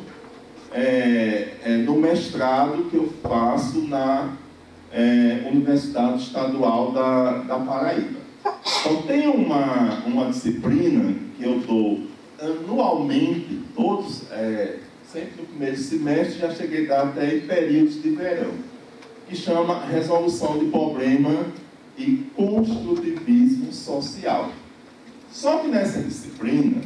no mestrado que eu faço na Universidade Estadual da Paraíba. Então, tem uma disciplina que eu dou anualmente, todos, sempre no primeiro semestre, já cheguei a dar até em períodos de verão, que chama Resolução de Problema e Construtivismo Social. Só que nessa disciplina,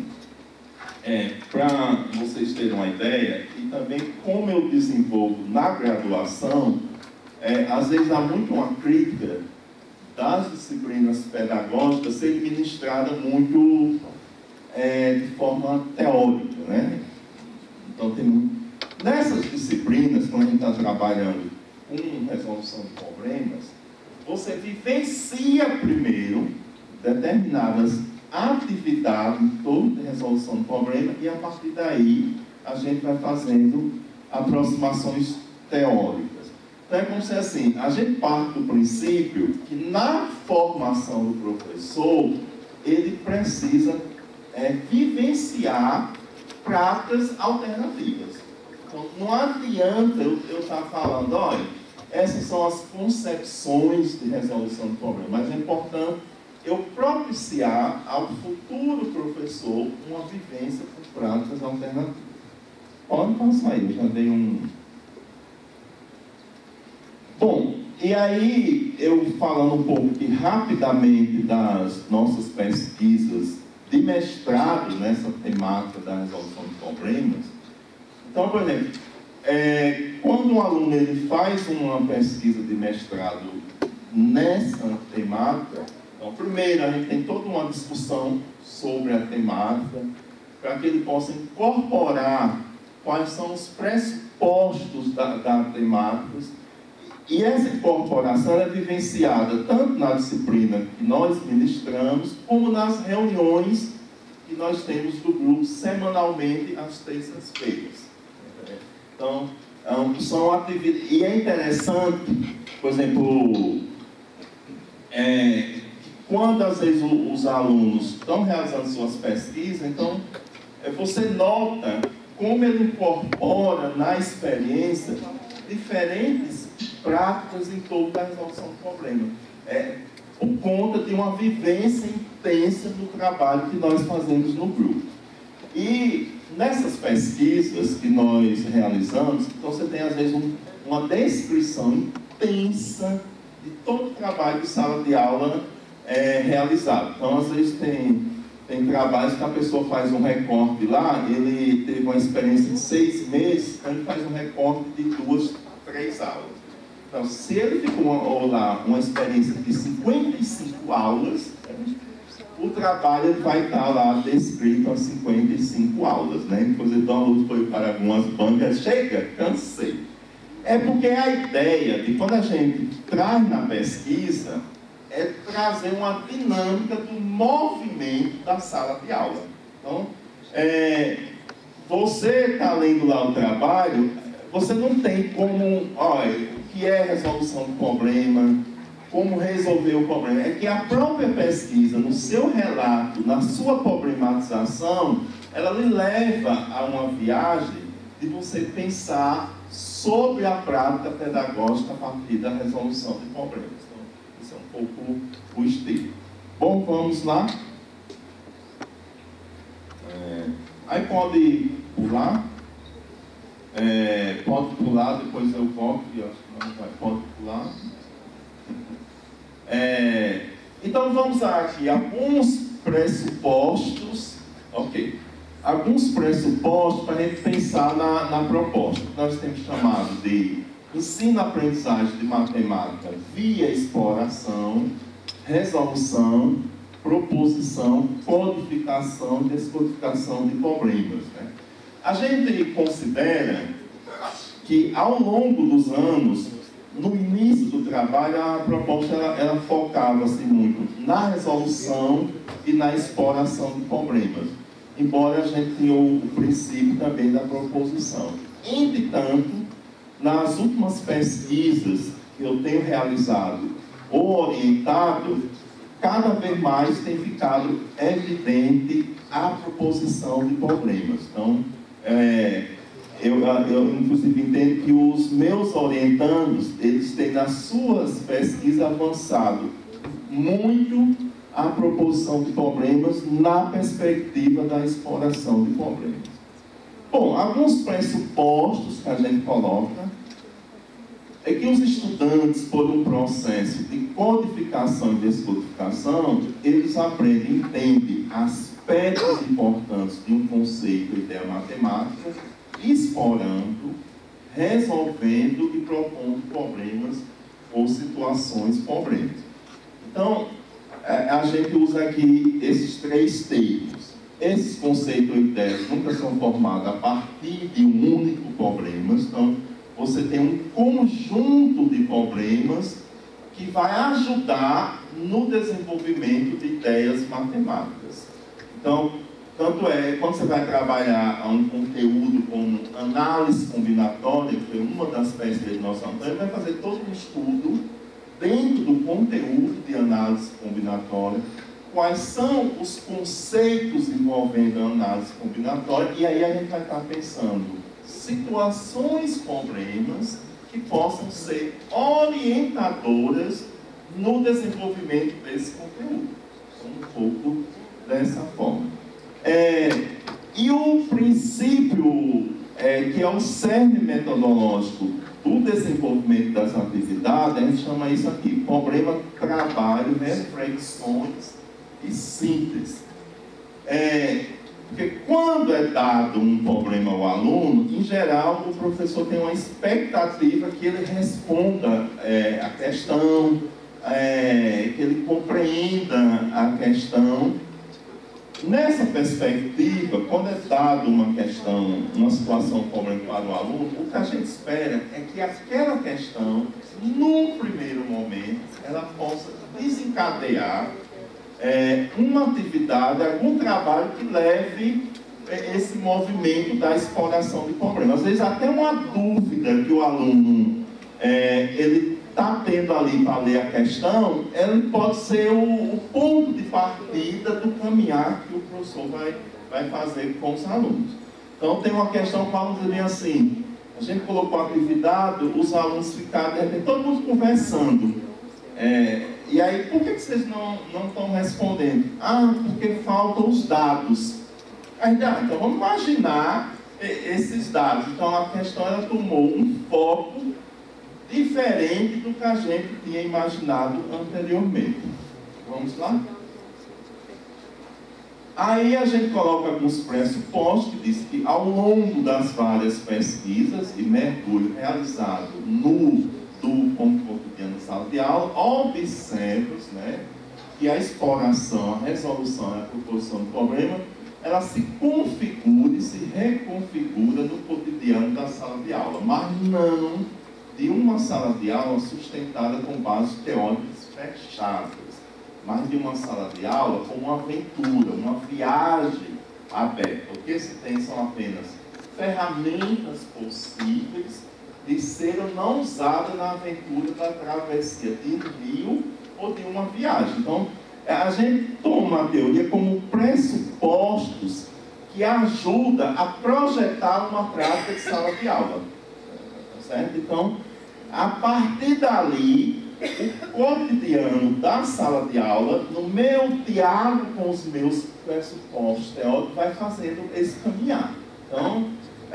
para vocês terem uma ideia, e também como eu desenvolvo na graduação, às vezes há muito uma crítica das disciplinas pedagógicas serem ministradas muito de forma teórica, né? Então, nessas disciplinas, quando a gente está trabalhando com resolução de problemas, você vivencia primeiro determinadas atividades em torno de resolução de problema e, a partir daí, a gente vai fazendo aproximações teóricas. Então, é como se assim, a gente parte do princípio que na formação do professor, ele precisa vivenciar práticas alternativas. Então, não adianta eu estar falando, olha, essas são as concepções de resolução de problemas, mas é importante eu propiciar ao futuro professor uma vivência com práticas alternativas. Pode passar aí, eu já dei um... Bom, e aí, eu falando um pouco aqui rapidamente das nossas pesquisas de mestrado nessa temática da resolução de problemas. Então, por exemplo, quando um aluno ele faz uma pesquisa de mestrado nessa temática, então, primeiro, a gente tem toda uma discussão sobre a temática, para que ele possa incorporar quais são os pressupostos da temática. E essa incorporação é vivenciada tanto na disciplina que nós ministramos, como nas reuniões que nós temos do grupo semanalmente às terças-feiras. Então, são atividades... E é interessante, por exemplo, quando às vezes os alunos estão realizando suas pesquisas, então você nota como ele incorpora na experiência diferentes práticas em torno da resolução do problema. Por conta de uma vivência intensa do trabalho que nós fazemos no grupo. E nessas pesquisas que nós realizamos, então você tem às vezes uma descrição intensa de todo o trabalho de sala de aula realizado. Então às vezes tem trabalhos que a pessoa faz um recorte lá, ele teve uma experiência de 6 meses, então ele faz um recorte de 2, 3 aulas. Então, se ele ficou lá uma experiência de 55 aulas, o trabalho vai estar lá descrito as 55 aulas, né? Inclusive, o aluno foi para algumas bancas, chega, cansei. É porque a ideia de quando a gente traz na pesquisa é trazer uma dinâmica do movimento da sala de aula. Então, você está lendo lá o trabalho, você não tem como, olha, o que é resolução do problema, como resolver o problema. É que a própria pesquisa, no seu relato, na sua problematização, ela lhe leva a uma viagem de você pensar sobre a prática pedagógica a partir da resolução de problemas. Então, isso é um pouco o estilo. Bom, vamos lá. Aí pode pular. Pode pular, depois eu volto e acho que não vai. Pode pular. Então vamos dar aqui alguns pressupostos. Ok. Alguns pressupostos para a gente pensar na proposta. Nós temos chamado de ensino-aprendizagem de matemática via exploração, resolução, proposição, codificação e descodificação de problemas, né? A gente considera que ao longo dos anos, no início do trabalho, a proposta ela focava-se muito na resolução e na exploração de problemas, embora a gente tenha o princípio também da proposição. Entretanto, nas últimas pesquisas que eu tenho realizado ou orientado, cada vez mais tem ficado evidente a proposição de problemas. Então, eu inclusive entendo que os meus orientandos, eles têm nas suas pesquisas avançado muito a proposição de problemas na perspectiva da exploração de problemas. Bom, alguns pressupostos que a gente coloca é que os estudantes, por um processo de codificação e descodificação, eles aprendem e entendem aspectos importantes de um conceito e ideia matemática, explorando, resolvendo e propondo problemas ou situações problemas. Então, a gente usa aqui esses 3 termos. Esses conceitos ou ideias nunca são formados a partir de um único problema. Então, você tem um conjunto de problemas que vai ajudar no desenvolvimento de ideias matemáticas. Então, tanto é, quando você vai trabalhar um conteúdo como análise combinatória, que é uma das peças de nosso Antônio, vai fazer todo um estudo dentro do conteúdo de análise combinatória, quais são os conceitos envolvendo a análise combinatória, e aí a gente vai estar pensando situações, problemas que possam ser orientadoras no desenvolvimento desse conteúdo. Um pouco dessa forma. E o princípio, que é o cerne metodológico do desenvolvimento das atividades, a gente chama isso aqui, problema, trabalho, reflexões e síntese. Porque quando é dado um problema ao aluno, em geral, o professor tem uma expectativa que ele responda a questão, que ele compreenda a questão. Nessa perspectiva, quando é dado uma questão, uma situação problema para o aluno, o que a gente espera é que aquela questão, no primeiro momento, ela possa desencadear uma atividade, algum trabalho que leve esse movimento da exploração de problemas. Às vezes até uma dúvida que o aluno ele está tendo ali para ler a questão, ele pode ser o ponto de partida do caminhar que o professor vai fazer com os alunos. Então tem uma questão que o aluno diz bem assim, a gente colocou a atividade, os alunos ficaram, de repente, todo mundo conversando. E aí, por que vocês não estão respondendo? Ah, porque faltam os dados. Aí, então vamos imaginar esses dados. Então a questão ela tomou um foco diferente do que a gente tinha imaginado anteriormente. Vamos lá? Aí a gente coloca alguns pressupostos que diz que ao longo das várias pesquisas e mergulho realizado no ponto cotidiano de sala de aula, observa-se, que a exploração, a resolução e a proposição do problema, ela se configura e se reconfigura no cotidiano da sala de aula, mas não de uma sala de aula sustentada com bases teóricas fechadas, mas de uma sala de aula com uma aventura, uma viagem aberta. O que se tem são apenas ferramentas possíveis de serem não usadas na aventura da travessia de um rio ou de uma viagem. Então, a gente toma a teoria como pressupostos que ajudam a projetar uma prática de sala de aula. Certo? Então, a partir dali, o cotidiano da sala de aula, no meu diálogo com os meus pressupostos teóricos, vai fazendo esse caminhar. Então,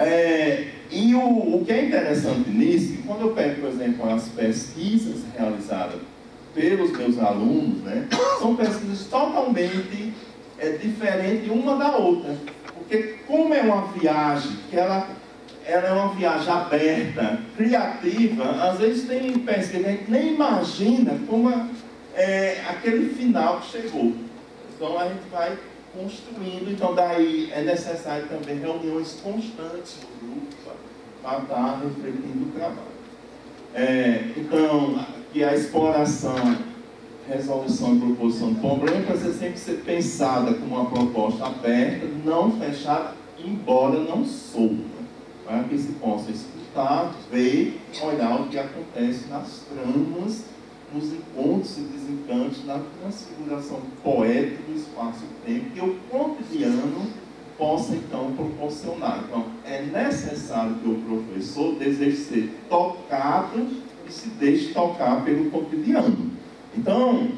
e o que é interessante nisso, que quando eu pego, por exemplo, as pesquisas realizadas pelos meus alunos, são pesquisas totalmente diferentes uma da outra. Porque como é uma viagem, que ela é uma viagem aberta, criativa, às vezes tem pesquisa que a gente nem imagina como aquele final que chegou. Então a gente vai construindo, então daí é necessário também reuniões constantes no grupo para estar refletindo o trabalho. Então, que a exploração, resolução e proposição de problema precisa sempre ser pensada como uma proposta aberta, não fechada, embora não solta, para que se possa escutar, ver, olhar o que acontece nas tramas, nos encontros e desencantos, na transfiguração poética do espaço-tempo, que o cotidiano possa, então, proporcionar. Então, é necessário que o professor deseje ser tocado e se deixe tocar pelo cotidiano. Então,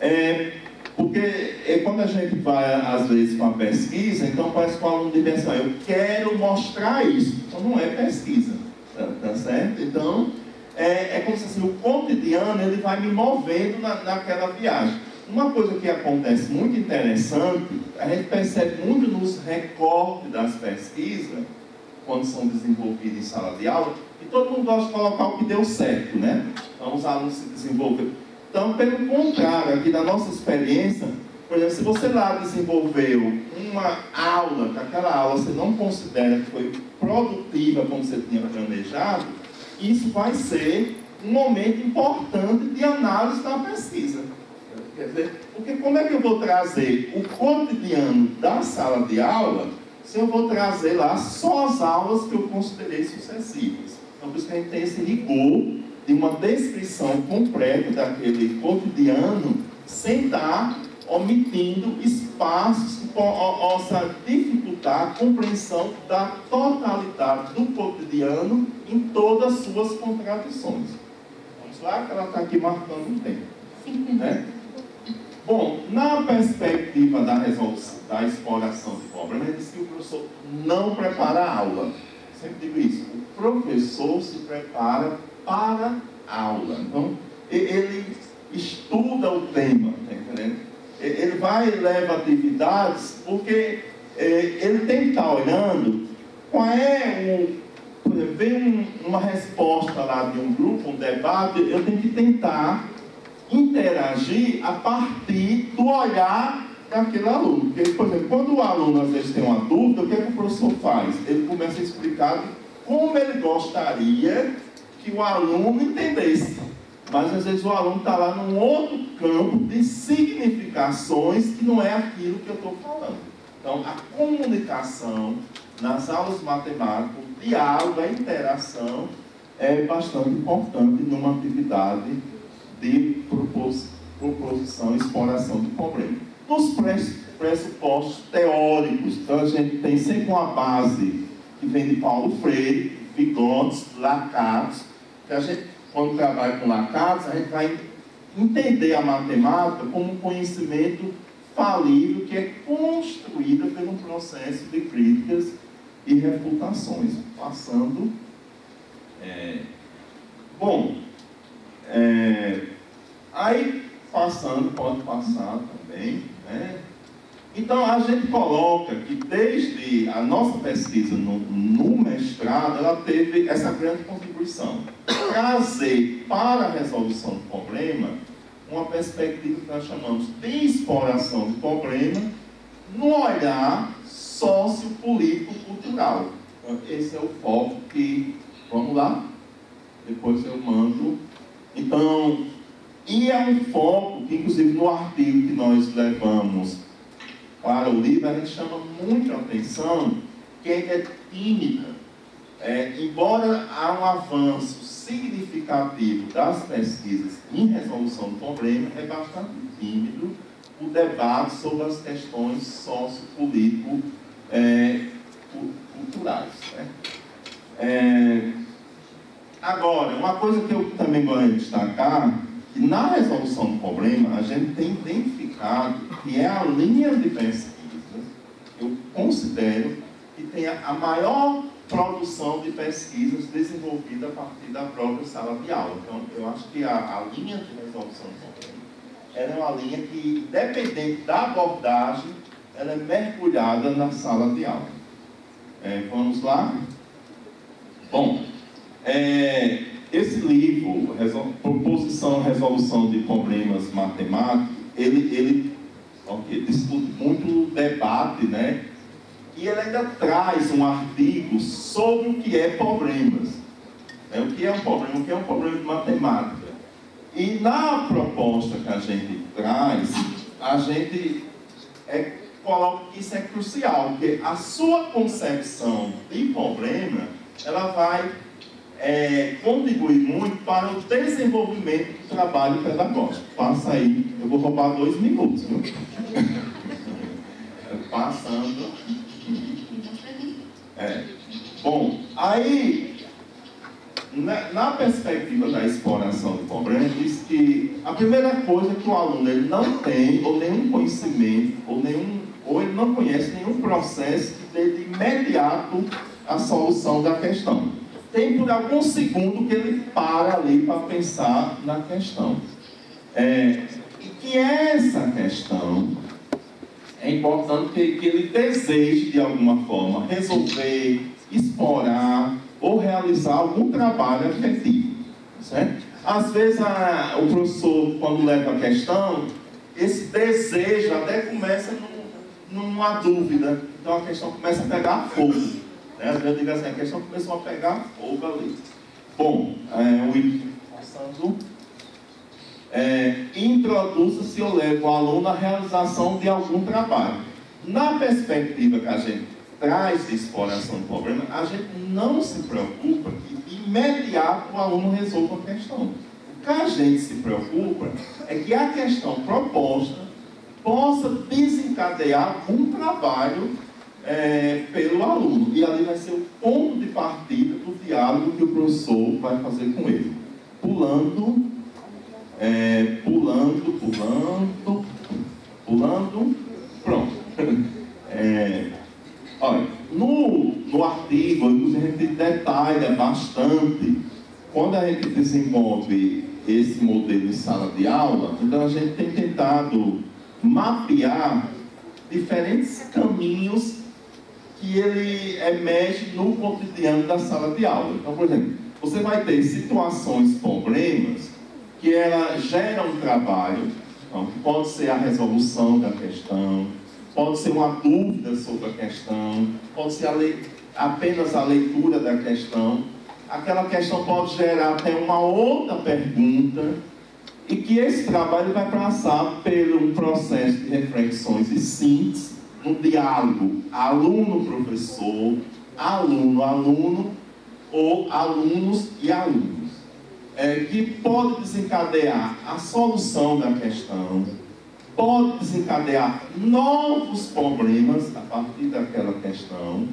porque quando a gente vai, às vezes, com a pesquisa, então parece que o aluno diz assim, eu quero mostrar isso. Então, não é pesquisa, tá certo? Então, é como se assim, o cotidiano ele vai me movendo naquela viagem. Uma coisa que acontece muito interessante, a gente percebe muito nos recortes das pesquisas, quando são desenvolvidas em sala de aula, e todo mundo gosta de colocar o que deu certo, Então os alunos se desenvolveram. Então, pelo contrário, aqui da nossa experiência, por exemplo, se você lá desenvolveu uma aula, que aquela aula você não considera que foi produtiva como você tinha planejado, isso vai ser um momento importante de análise da pesquisa. Quer dizer, porque como é que eu vou trazer o cotidiano da sala de aula se eu vou trazer lá só as aulas que eu considerei sucessivas? Então, por isso que a gente tem esse rigor de uma descrição completa daquele cotidiano, sem estar omitindo espaços que possam dificultar a compreensão da totalidade do cotidiano em todas as suas contradições. Vamos lá, que ela está aqui marcando o tempo. 5 minutos. Né? Bom, na perspectiva da resolução, da exploração de problema, ele disse que o professor não prepara a aula. Sempre digo isso. O professor se prepara para a aula. Então, ele estuda o tema, tá entendendo? Ele vai e leva atividades porque ele tem que estar olhando qual é por exemplo, vem uma resposta lá de um grupo, um debate, eu tenho que tentar interagir a partir do olhar daquele aluno. Porque, por exemplo, quando o aluno às vezes tem uma dúvida, o que é que o professor faz? Ele começa a explicar como ele gostaria que o aluno entendesse. Mas às vezes o aluno está lá num outro campo de significações que não é aquilo que eu estou falando. Então, a comunicação nas aulas matemáticas, o diálogo, a interação é bastante importante numa atividade de proposição e exploração de problema. Nos pressupostos teóricos, então a gente tem sempre uma base que vem de Paulo Freire, Vygotsky, Lakatos, que a gente, quando trabalha com Lakatos, a gente vai entender a matemática como um conhecimento falível que é construído por um processo de críticas e refutações, passando... aí, passando, pode passar também, né? Então, a gente coloca que desde a nossa pesquisa no mestrado, ela teve essa grande contribuição. Trazer para a resolução do problema uma perspectiva que nós chamamos de exploração do problema no olhar sociopolítico-cultural. Então, esse é o foco que... Vamos lá? Depois eu mando. Então, e é um foco que, inclusive, no artigo que nós levamos para o livro, a gente chama muito a atenção que é tímida. Embora há um avanço significativo das pesquisas em resolução do problema, é bastante tímido o debate sobre as questões sociopolítico-culturais. Agora, uma coisa que eu também gosto de destacar, que na resolução do problema, a gente tem identificado que é a linha de pesquisa, eu considero que tem a maior produção de pesquisas desenvolvida a partir da própria sala de aula. Então, eu acho que a linha de resolução do problema, ela é uma linha que, independente da abordagem, ela é mergulhada na sala de aula. Vamos lá? Bom, esse livro, Proposição e Resolução de Problemas Matemáticos, ele discute muito o debate, né? E ele ainda traz um artigo sobre o que é problemas. O que é um problema? O que é um problema de matemática? E na proposta que a gente traz, a gente coloca que isso é crucial, porque a sua concepção de problema, ela vai contribuir muito para o desenvolvimento do trabalho pedagógico. Passa aí, eu vou roubar 2 minutos, viu? Passando. Bom, aí, na perspectiva da exploração do problema, diz que a primeira coisa é que o aluno ele não tem ou nenhum conhecimento, ou ele não conhece nenhum processo que dê de imediato a solução da questão. Tem por algum segundo que ele para ali para pensar na questão. E que essa questão é importante que ele deseje, de alguma forma, resolver, explorar ou realizar algum trabalho efetivo. Certo? Às vezes o professor, quando leva a questão, esse desejo até começa numa dúvida. Então a questão começa a pegar fogo. Né? Às vezes eu digo assim, a questão começou a pegar fogo ali. Bom, introduza-se ou leva o aluno à realização de algum trabalho. Na perspectiva que a gente traz de exploração de problema, a gente não se preocupa que imediato o aluno resolva a questão. O que a gente se preocupa é que a questão proposta possa desencadear um trabalho pelo aluno. E ali vai ser o ponto de partida do diálogo que o professor vai fazer com ele. Pulando, pronto. Olha, no artigo, a gente detalha bastante. Quando a gente desenvolve esse modelo em sala de aula, então a gente tem tentado mapear diferentes caminhos que ele emerge no cotidiano da sala de aula. Então, por exemplo, você vai ter situações, problemas, que ela gera um trabalho, então, que pode ser a resolução da questão, pode ser uma dúvida sobre a questão, pode ser apenas a leitura da questão. Aquela questão pode gerar até uma outra pergunta, e que esse trabalho vai passar por um processo de reflexões e síntese, no diálogo aluno-professor, aluno-aluno, ou alunos e alunos, que pode desencadear a solução da questão, pode desencadear novos problemas a partir daquela questão.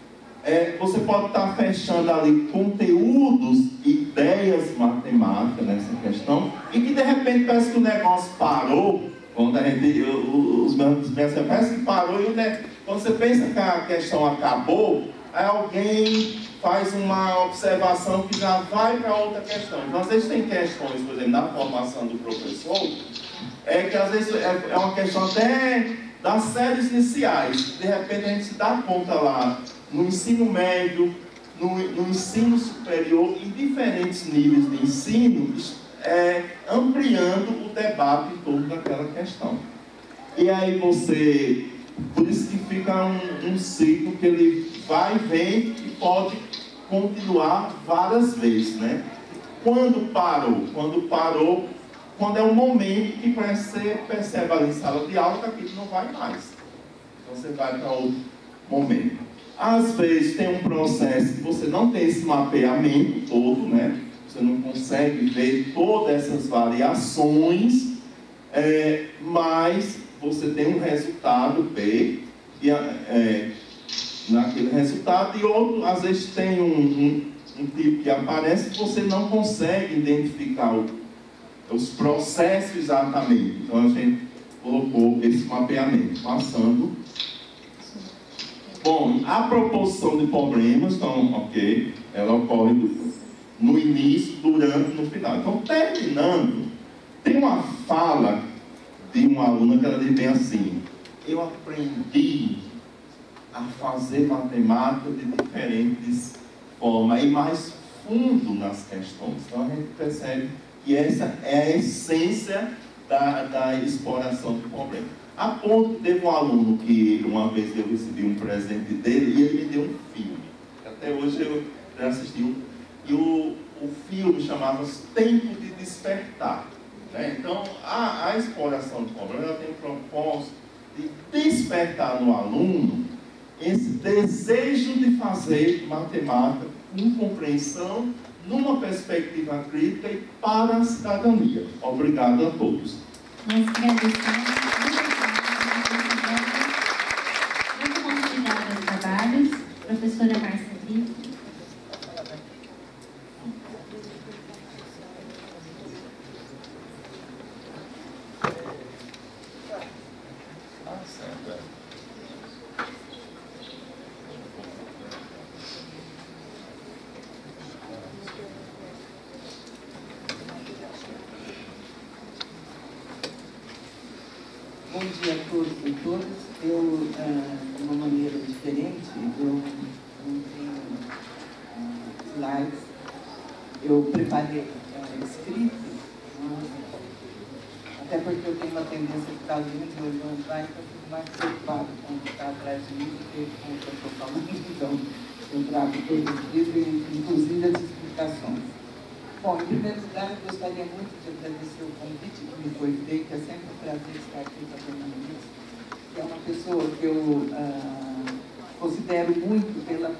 Você pode estar fechando ali conteúdos, ideias matemáticas nessa questão, e que de repente parece que o negócio parou, quando a gente, os meus parece que parou, e quando você pensa que a questão acabou, aí alguém faz uma observação que já vai para outra questão. Então, às vezes tem questões, por exemplo, na formação do professor, que às vezes é uma questão até das séries iniciais. De repente a gente se dá conta lá, no ensino médio, no ensino superior, em diferentes níveis de ensino, ampliando o debate em torno daquela questão. E aí você, por isso que fica um ciclo que ele vai e vem e pode continuar várias vezes, né? Quando parou, quando é um momento que você percebe ali em sala de aula que aquilo não vai mais. Então você vai para outro momento. Às vezes tem um processo que você não tem esse mapeamento todo, né? Você não consegue ver todas essas variações, mas você tem um resultado B, naquele resultado, e outro, às vezes tem um tipo que aparece que você não consegue identificar os processos exatamente. Então a gente colocou esse mapeamento, passando. Bom, a proposição de problemas, então, ok, ela ocorre no início, durante e no final. Então, terminando, tem uma fala de uma aluna que ela diz bem assim: eu aprendi a fazer matemática de diferentes formas, e mais fundo nas questões. Então, a gente percebe que essa é a essência da exploração do problema. A ponto que teve um aluno que, uma vez eu recebi um presente dele, e ele me deu um filme. Até hoje eu assisti. E o filme chamava-se Tempo de Despertar. Né? Então, a exploração do problema ela tem o propósito de despertar no aluno esse desejo de fazer matemática com compreensão, numa perspectiva crítica e para a cidadania. Obrigado a todos. Nós agradecemos. Muito obrigada aos trabalhos. Professora Márcia Brito. Bom dia a todos e todas. Eu, de uma maneira diferente, eu não tenho slides. Eu preparei esse escrito, até porque eu tenho uma tendência de estar lendo e olhando lá, então eu fico mais preocupado com o que está atrás de mim do que com o que eu estou falando. Então, eu trago todo o livro, inclusive as explicações. Bom, em primeiro lugar, eu gostaria muito de agradecer o convite que me foi feito, é sempre um prazer estar aqui com a Dona Luiz, que é uma pessoa que eu considero muito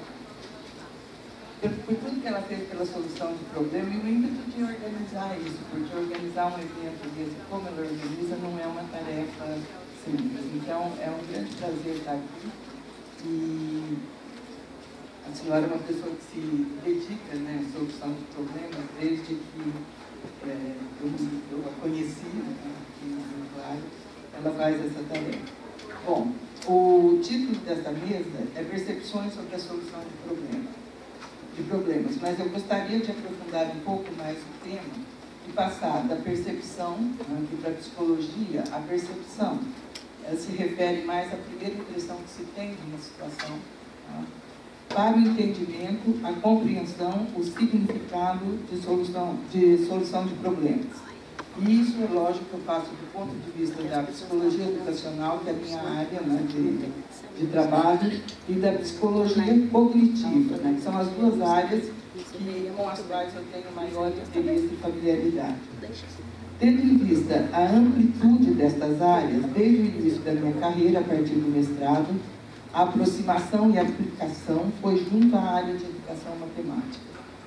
por tudo que ela fez pela solução de problema e o ímpeto de organizar isso, porque organizar um evento desse, como ela organiza, não é uma tarefa simples. Então, é um grande prazer estar aqui. E a senhora é uma pessoa que se dedica, né, à solução de problemas desde que eu a conheci, né, aqui no Claro, ela faz essa tarefa. Bom, o título dessa mesa é Percepções sobre a Solução de Problemas, mas eu gostaria de aprofundar um pouco mais o tema e passar da percepção, que para a psicologia, a percepção se refere mais à primeira impressão que se tem de uma situação, tá? Para o entendimento, a compreensão, o significado de solução de problemas. E isso, é lógico, que eu faço do ponto de vista da psicologia educacional, que é a minha área, né, de trabalho, e da psicologia cognitiva, né, que são as duas áreas com as quais eu tenho maior interesse e familiaridade. Tendo em vista a amplitude destas áreas, desde o início da minha carreira, a partir do mestrado, a aproximação e a aplicação foi junto à área de educação matemática.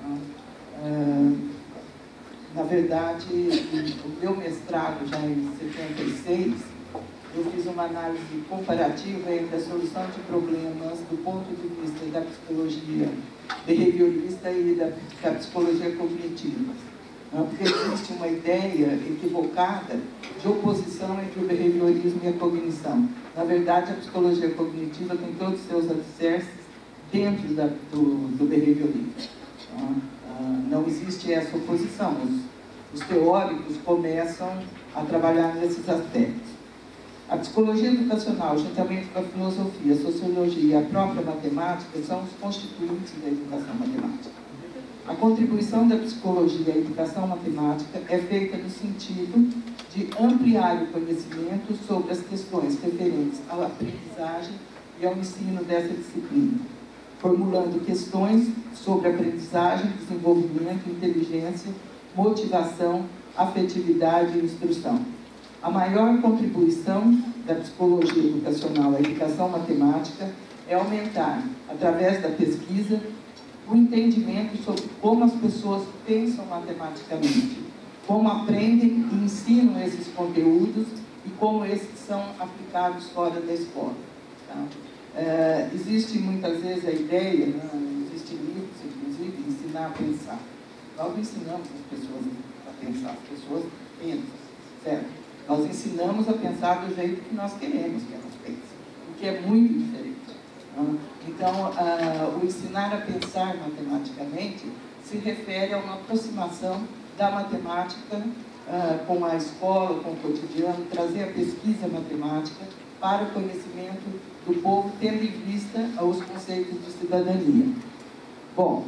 Na verdade, o meu mestrado, já em 76, eu fiz uma análise comparativa entre a solução de problemas do ponto de vista da psicologia behaviorista e da psicologia cognitiva. Porque existe uma ideia equivocada de oposição entre o behaviorismo e a cognição. Na verdade, a psicologia cognitiva tem todos os seus alicerces dentro do behaviorismo. Não existe essa oposição. Os teóricos começam a trabalhar nesses aspectos. A psicologia educacional, juntamente com a filosofia, a sociologia e a própria matemática, são os constituintes da educação matemática. A contribuição da psicologia à educação matemática é feita no sentido de ampliar o conhecimento sobre as questões referentes à aprendizagem e ao ensino dessa disciplina, formulando questões sobre aprendizagem, desenvolvimento, inteligência, motivação, afetividade e instrução. A maior contribuição da psicologia educacional à educação matemática é aumentar, através da pesquisa, o entendimento sobre como as pessoas pensam matematicamente, como aprendem e ensinam esses conteúdos e como esses são aplicados fora da escola. Tá? Existe muitas vezes a ideia, né, existem livros, inclusive, de ensinar a pensar. Nós não ensinamos as pessoas a pensar, as pessoas pensam, certo? Nós ensinamos a pensar do jeito que nós queremos que elas pensem, o que é muito diferente. Então, o ensinar a pensar matematicamente se refere a uma aproximação da matemática com a escola, com o cotidiano, trazer a pesquisa matemática para o conhecimento do povo, tendo em vista os conceitos de cidadania. Bom,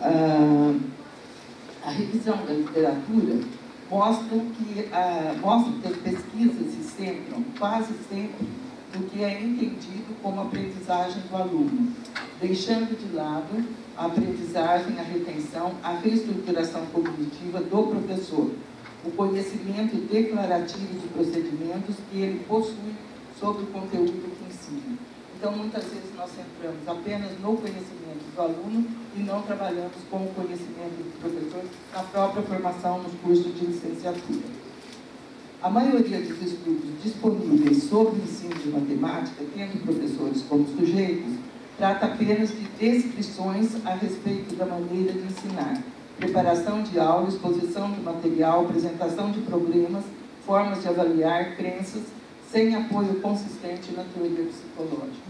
a revisão da literatura mostra que as pesquisas se centram quase sempre no que é entendido como aprendizagem do aluno, deixando de lado a aprendizagem, a retenção, a reestruturação cognitiva do professor, o conhecimento declarativo de procedimentos que ele possui sobre o conteúdo que ensina. Então, muitas vezes nós centramos apenas no conhecimento do aluno e não trabalhamos com o conhecimento do professor na própria formação nos cursos de licenciatura. A maioria dos estudos disponíveis sobre o ensino de matemática, tendo professores como sujeitos, trata apenas de descrições a respeito da maneira de ensinar, preparação de aula, exposição de material, apresentação de problemas, formas de avaliar, crenças, sem apoio consistente na teoria psicológica.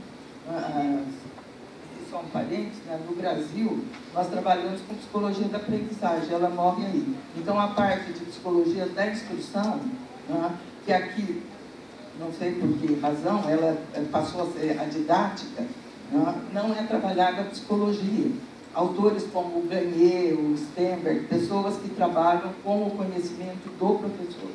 Só um parênteses, né? No Brasil, nós trabalhamos com psicologia da aprendizagem, ela morre aí. Então, a parte de psicologia da instrução, que aqui, não sei por que razão, ela passou a ser a didática, não é trabalhada a psicologia. autores como o Garnier, o Stenberg, pessoas que trabalham com o conhecimento do professor.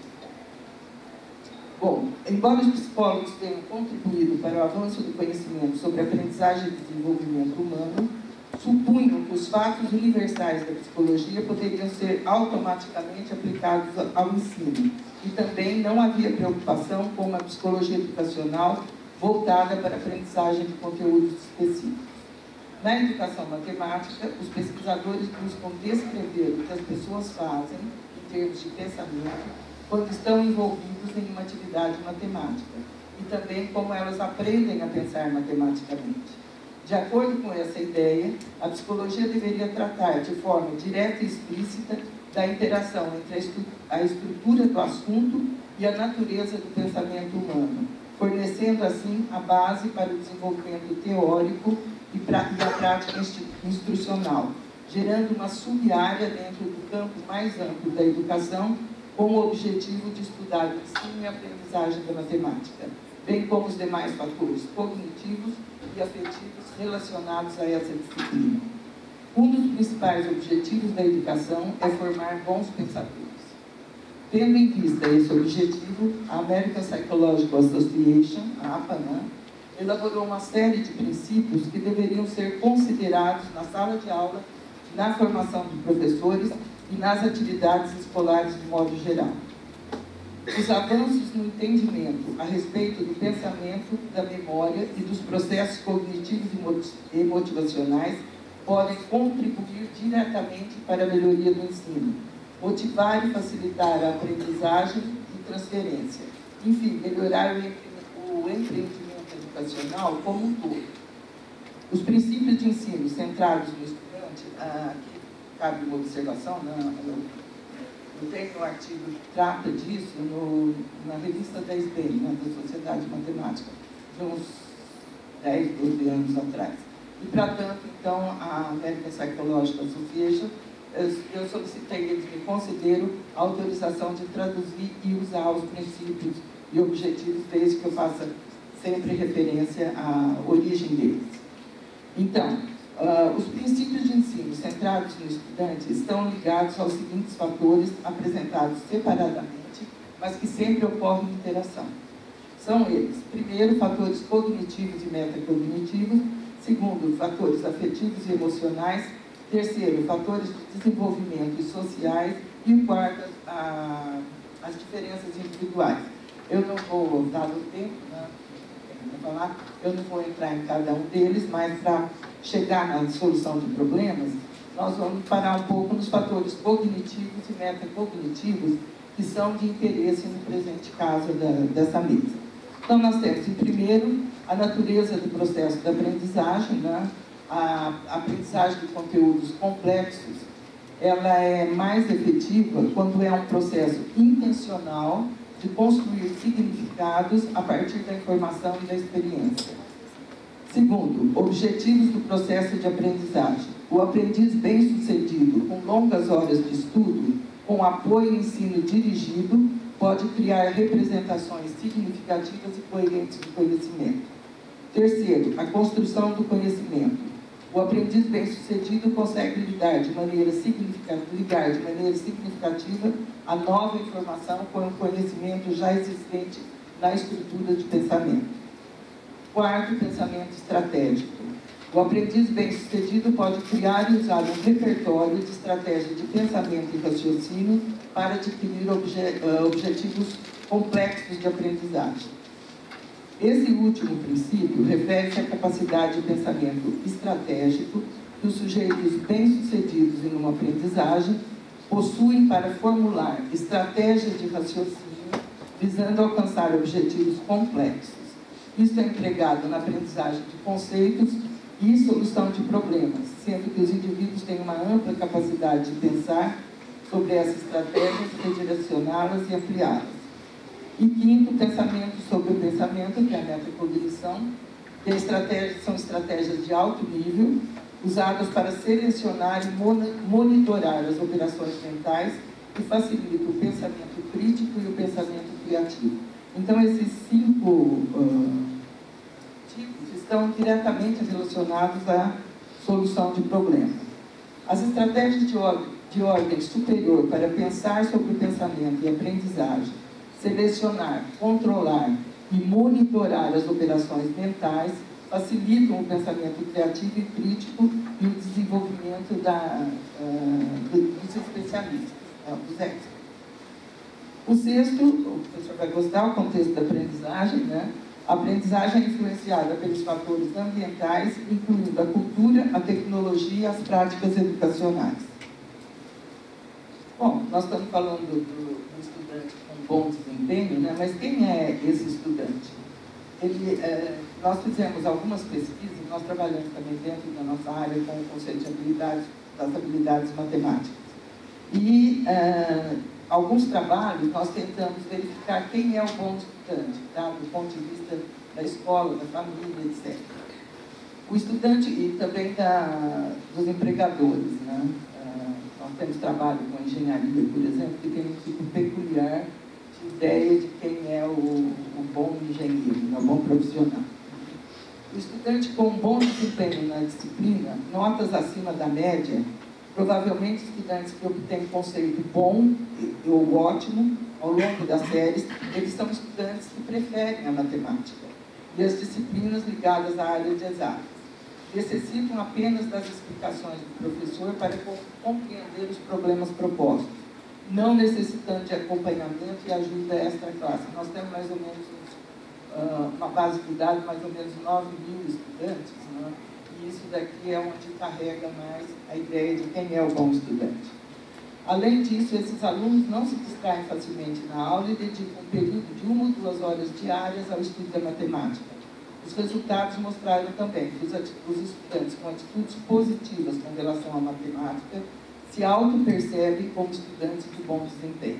Bom, embora os psicólogos tenham contribuído para o avanço do conhecimento sobre aprendizagem e desenvolvimento humano, supunham que os fatos universais da psicologia poderiam ser automaticamente aplicados ao ensino, e também não havia preocupação com uma psicologia educacional voltada para a aprendizagem de conteúdos específicos. Na educação matemática, os pesquisadores buscam descrever o que as pessoas fazem, em termos de pensamento, quando estão envolvidos em uma atividade matemática, e também como elas aprendem a pensar matematicamente. De acordo com essa ideia, a psicologia deveria tratar de forma direta e explícita da interação entre a estrutura do assunto e a natureza do pensamento humano, fornecendo assim a base para o desenvolvimento teórico e a prática instrucional, gerando uma sub-área dentro do campo mais amplo da educação, com o objetivo de estudar o ensino e a aprendizagem da matemática, bem como os demais fatores cognitivos e afetivos relacionados a essa disciplina. Um dos principais objetivos da educação é formar bons pensadores. Tendo em vista esse objetivo, a American Psychological Association, a APA, elaborou uma série de princípios que deveriam ser considerados na sala de aula, na formação de professores e nas atividades escolares de modo geral. Os avanços no entendimento a respeito do pensamento, da memória e dos processos cognitivos e motivacionais podem contribuir diretamente para a melhoria do ensino, motivar e facilitar a aprendizagem e transferência, enfim, melhorar o empreendimento educacional como um todo. Os princípios de ensino centrados no estudante, aqui cabe uma observação, eu tenho um artigo que trata disso na revista 10B, da Sociedade Matemática, de uns 10, 12 anos atrás. E, para tanto, então, a American Psychological Association, eu solicitei, eles me concederam a autorização de traduzir e usar os princípios e objetivos, desde que eu faça sempre referência à origem deles. Então, os princípios de ensino centrados no estudante estão ligados aos seguintes fatores apresentados separadamente, mas que sempre ocorrem em interação. São eles: primeiro, fatores cognitivos e metacognitivos; segundo, fatores afetivos e emocionais; terceiro, fatores de desenvolvimento e sociais; e o quarto, as diferenças individuais. Eu não vou, dado o tempo, eu não vou entrar em cada um deles, mas para chegar na solução de problemas, nós vamos parar um pouco nos fatores cognitivos e metacognitivos, que são de interesse no presente caso dessa mesa. Então, nós temos, em primeiro, a natureza do processo da aprendizagem, a aprendizagem de conteúdos complexos. Ela é mais efetiva quando é um processo intencional de construir significados a partir da informação e da experiência. Segundo, objetivos do processo de aprendizagem. O aprendiz bem-sucedido, com longas horas de estudo, com apoio e ensino dirigido, pode criar representações significativas e coerentes do conhecimento. Terceiro, a construção do conhecimento. O aprendiz bem-sucedido consegue ligar de maneira significativa a nova informação com o conhecimento já existente na estrutura de pensamento. Quarto, pensamento estratégico. O aprendiz bem-sucedido pode criar e usar um repertório de estratégia de pensamento e raciocínio para adquirir objetivos complexos de aprendizagem. Esse último princípio refere-se à capacidade de pensamento estratégico que os sujeitos bem-sucedidos em uma aprendizagem possuem para formular estratégias de raciocínio visando alcançar objetivos complexos. Isso é empregado na aprendizagem de conceitos e solução de problemas, sendo que os indivíduos têm uma ampla capacidade de pensar sobre essas estratégias, redirecioná-las e ampliá-las. E quinto, pensamento sobre o pensamento, que é a metacognição, que são estratégias de alto nível, usadas para selecionar e monitorar as operações mentais que facilitam o pensamento crítico e o pensamento criativo. Então, esses 5 tipos estão diretamente relacionados à solução de problemas. As estratégias de ordem superior para pensar sobre o pensamento e aprendizagem, selecionar, controlar e monitorar as operações mentais facilitam o pensamento criativo e crítico e o desenvolvimento dos especialistas, dos experts. O sexto, o professor vai gostar, o contexto da aprendizagem, né? A aprendizagem é influenciada pelos fatores ambientais, incluindo a cultura, a tecnologia e as práticas educacionais. Bom, nós estamos falando do estudante com bom desempenho, né? Mas quem é esse estudante? Nós fizemos algumas pesquisas, nós trabalhamos também dentro da nossa área com o conceito de habilidades, das habilidades matemáticas. E alguns trabalhos nós tentamos verificar quem é o bom estudante, tá? Do ponto de vista da escola, da família, etc. O estudante e também dos empregadores, né? Nós temos trabalho com engenharia, por exemplo, que tem um tipo peculiar de ideia de quem é o bom engenheiro, o bom profissional. O estudante com um bom desempenho na disciplina, notas acima da média, provavelmente estudantes que obtêm conceito bom ou ótimo ao longo das séries, eles são estudantes que preferem a matemática e as disciplinas ligadas à área de exatas. Necessitam apenas das explicações do professor para compreender os problemas propostos, não necessitando de acompanhamento e ajuda extra-classe. Nós temos mais ou menos uma base de dados, mais ou menos 9 mil estudantes, né? E isso daqui é onde carrega mais a ideia de quem é o bom estudante. Além disso, esses alunos não se distraem facilmente na aula e dedicam um período de 1 ou 2 horas diárias ao estudo da matemática. Os resultados mostraram também que os estudantes com atitudes positivas com relação à matemática se auto-percebem como estudantes de bom desempenho.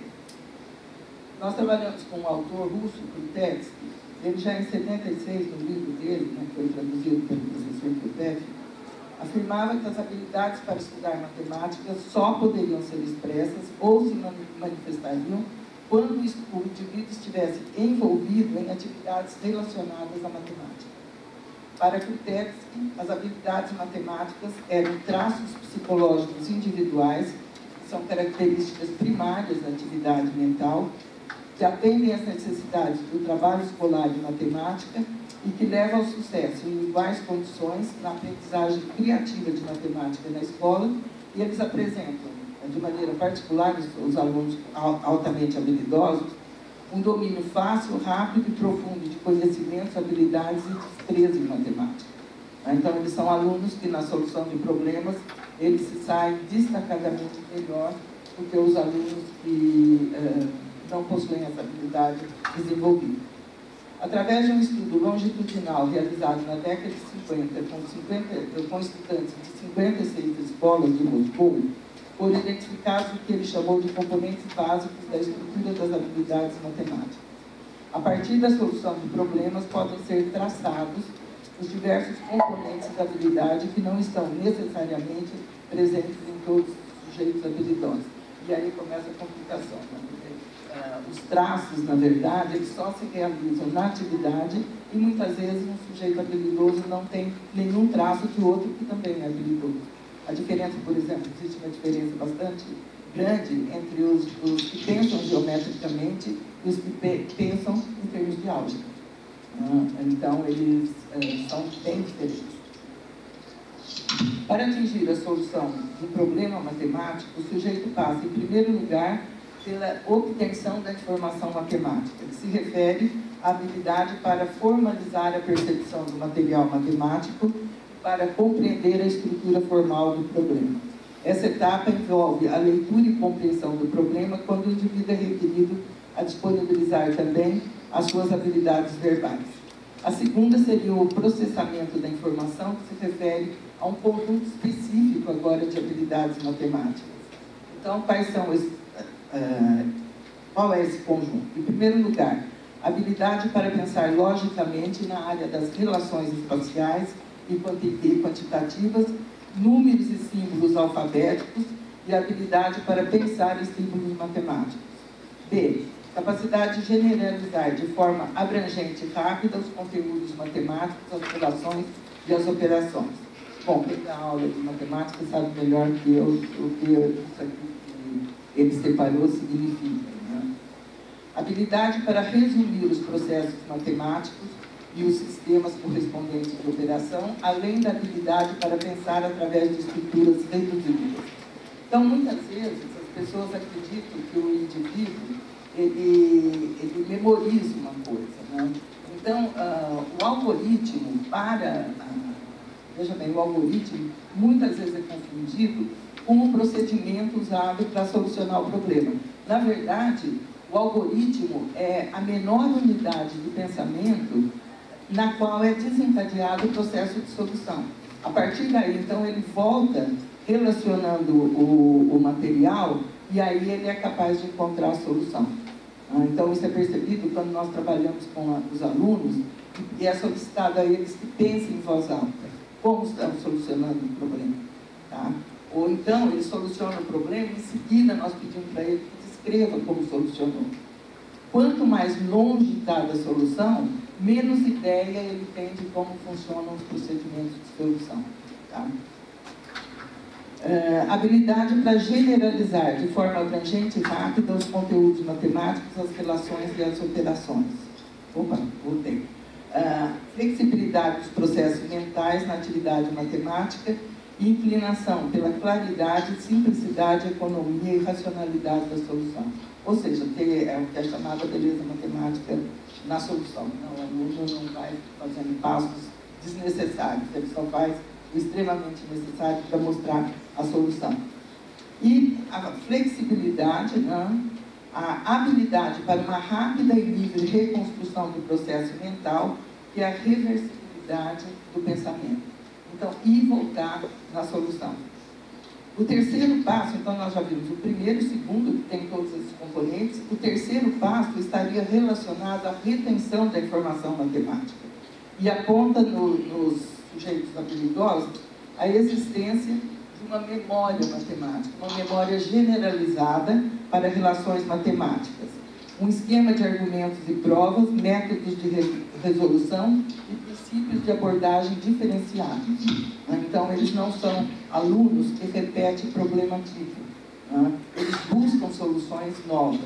Nós trabalhamos com um autor russo, Krutetsky. Ele já em 76, no livro dele, né, que foi traduzido pelo professor Krutetsky, afirmava que as habilidades para estudar matemática só poderiam ser expressas ou se manifestariam quando o indivíduo estivesse envolvido em atividades relacionadas à matemática. Para Krutetsky, as habilidades matemáticas eram traços psicológicos individuais, que são características primárias da atividade mental, que atendem às necessidades do trabalho escolar de matemática e que levam ao sucesso em iguais condições na aprendizagem criativa de matemática na escola, e eles apresentam, de maneira particular, os alunos altamente habilidosos, um domínio fácil, rápido e profundo de conhecimentos, habilidades e destreza em matemática. Então, eles são alunos que, na solução de problemas, eles se saem destacadamente melhor do que os alunos que não possuem essa habilidade desenvolvida. Através de um estudo longitudinal realizado na década de 50 com estudantes de 56 escolas de Moscou, foram identificados o que ele chamou de componentes básicos da estrutura das habilidades matemáticas. A partir da solução de problemas, podem ser traçados os diversos componentes da habilidade que não estão necessariamente presentes em todos os sujeitos habilidosos. E aí começa a complicação, né? Os traços, na verdade, eles só se realizam na atividade e muitas vezes um sujeito habilidoso não tem nenhum traço que o outro que também é habilidoso. A diferença, por exemplo, existe uma diferença bastante grande entre os que pensam geometricamente e os que pensam em termos de álgebra. Então, eles são bem diferentes. Para atingir a solução de um problema matemático, o sujeito passa, em primeiro lugar, pela obtenção da informação matemática, que se refere à habilidade para formalizar a percepção do material matemático para compreender a estrutura formal do problema. Essa etapa envolve a leitura e compreensão do problema quando o indivíduo é requerido a disponibilizar também as suas habilidades verbais. A segunda seria o processamento da informação, que se refere a um conjunto específico agora de habilidades matemáticas. Então, qual é esse conjunto? Em primeiro lugar, habilidade para pensar logicamente na área das relações espaciais e quantitativas, números e símbolos alfabéticos e habilidade para pensar em símbolos matemáticos. B. Capacidade de generalizar de forma abrangente e rápida os conteúdos matemáticos, as relações e as operações. Bom, quem dá aula de matemática sabe melhor que eu o que isso aqui que ele separou significa. Né? Habilidade para resumir os processos matemáticos e os sistemas correspondentes de operação, além da habilidade para pensar através de estruturas reduzidas. Então, muitas vezes, as pessoas acreditam que o indivíduo, ele memoriza uma coisa. Né? Então, o algoritmo veja bem, o algoritmo muitas vezes é confundido com o procedimento usado para solucionar o problema. Na verdade, o algoritmo é a menor unidade de pensamento na qual é desencadeado o processo de solução. A partir daí, então, ele volta relacionando o material e aí ele é capaz de encontrar a solução. Então, isso é percebido quando nós trabalhamos com os alunos e é solicitado a eles que pensem em voz alta como estão solucionando o problema. Tá? Ou então, ele soluciona o problema e em seguida nós pedimos para ele que descreva como solucionou. Quanto mais longe está da solução, menos ideia ele tem de como funcionam os procedimentos de solução. Tá? Habilidade para generalizar de forma abrangente e rápida os conteúdos matemáticos, as relações e as operações. Opa, voltei. Flexibilidade dos processos mentais na atividade matemática e inclinação pela claridade, simplicidade, economia e racionalidade da solução. Ou seja, ter o que é chamada beleza matemática na solução. Não, o aluno não vai fazendo passos desnecessários, ele só faz o extremamente necessário para mostrar a solução. E a flexibilidade, né? A habilidade para uma rápida e livre reconstrução do processo mental e a reversibilidade do pensamento. Então, ir e voltar na solução. O terceiro passo, então nós já vimos o primeiro e o segundo, que tem todos esses componentes. O terceiro passo estaria relacionado à retenção da informação matemática e aponta nos sujeitos habilidosos a existência de uma memória matemática, uma memória generalizada para relações matemáticas, um esquema de argumentos e provas, métodos de resolução e princípios de abordagem diferenciados. Então, eles não são alunos que repetem problema antigo. Eles buscam soluções novas.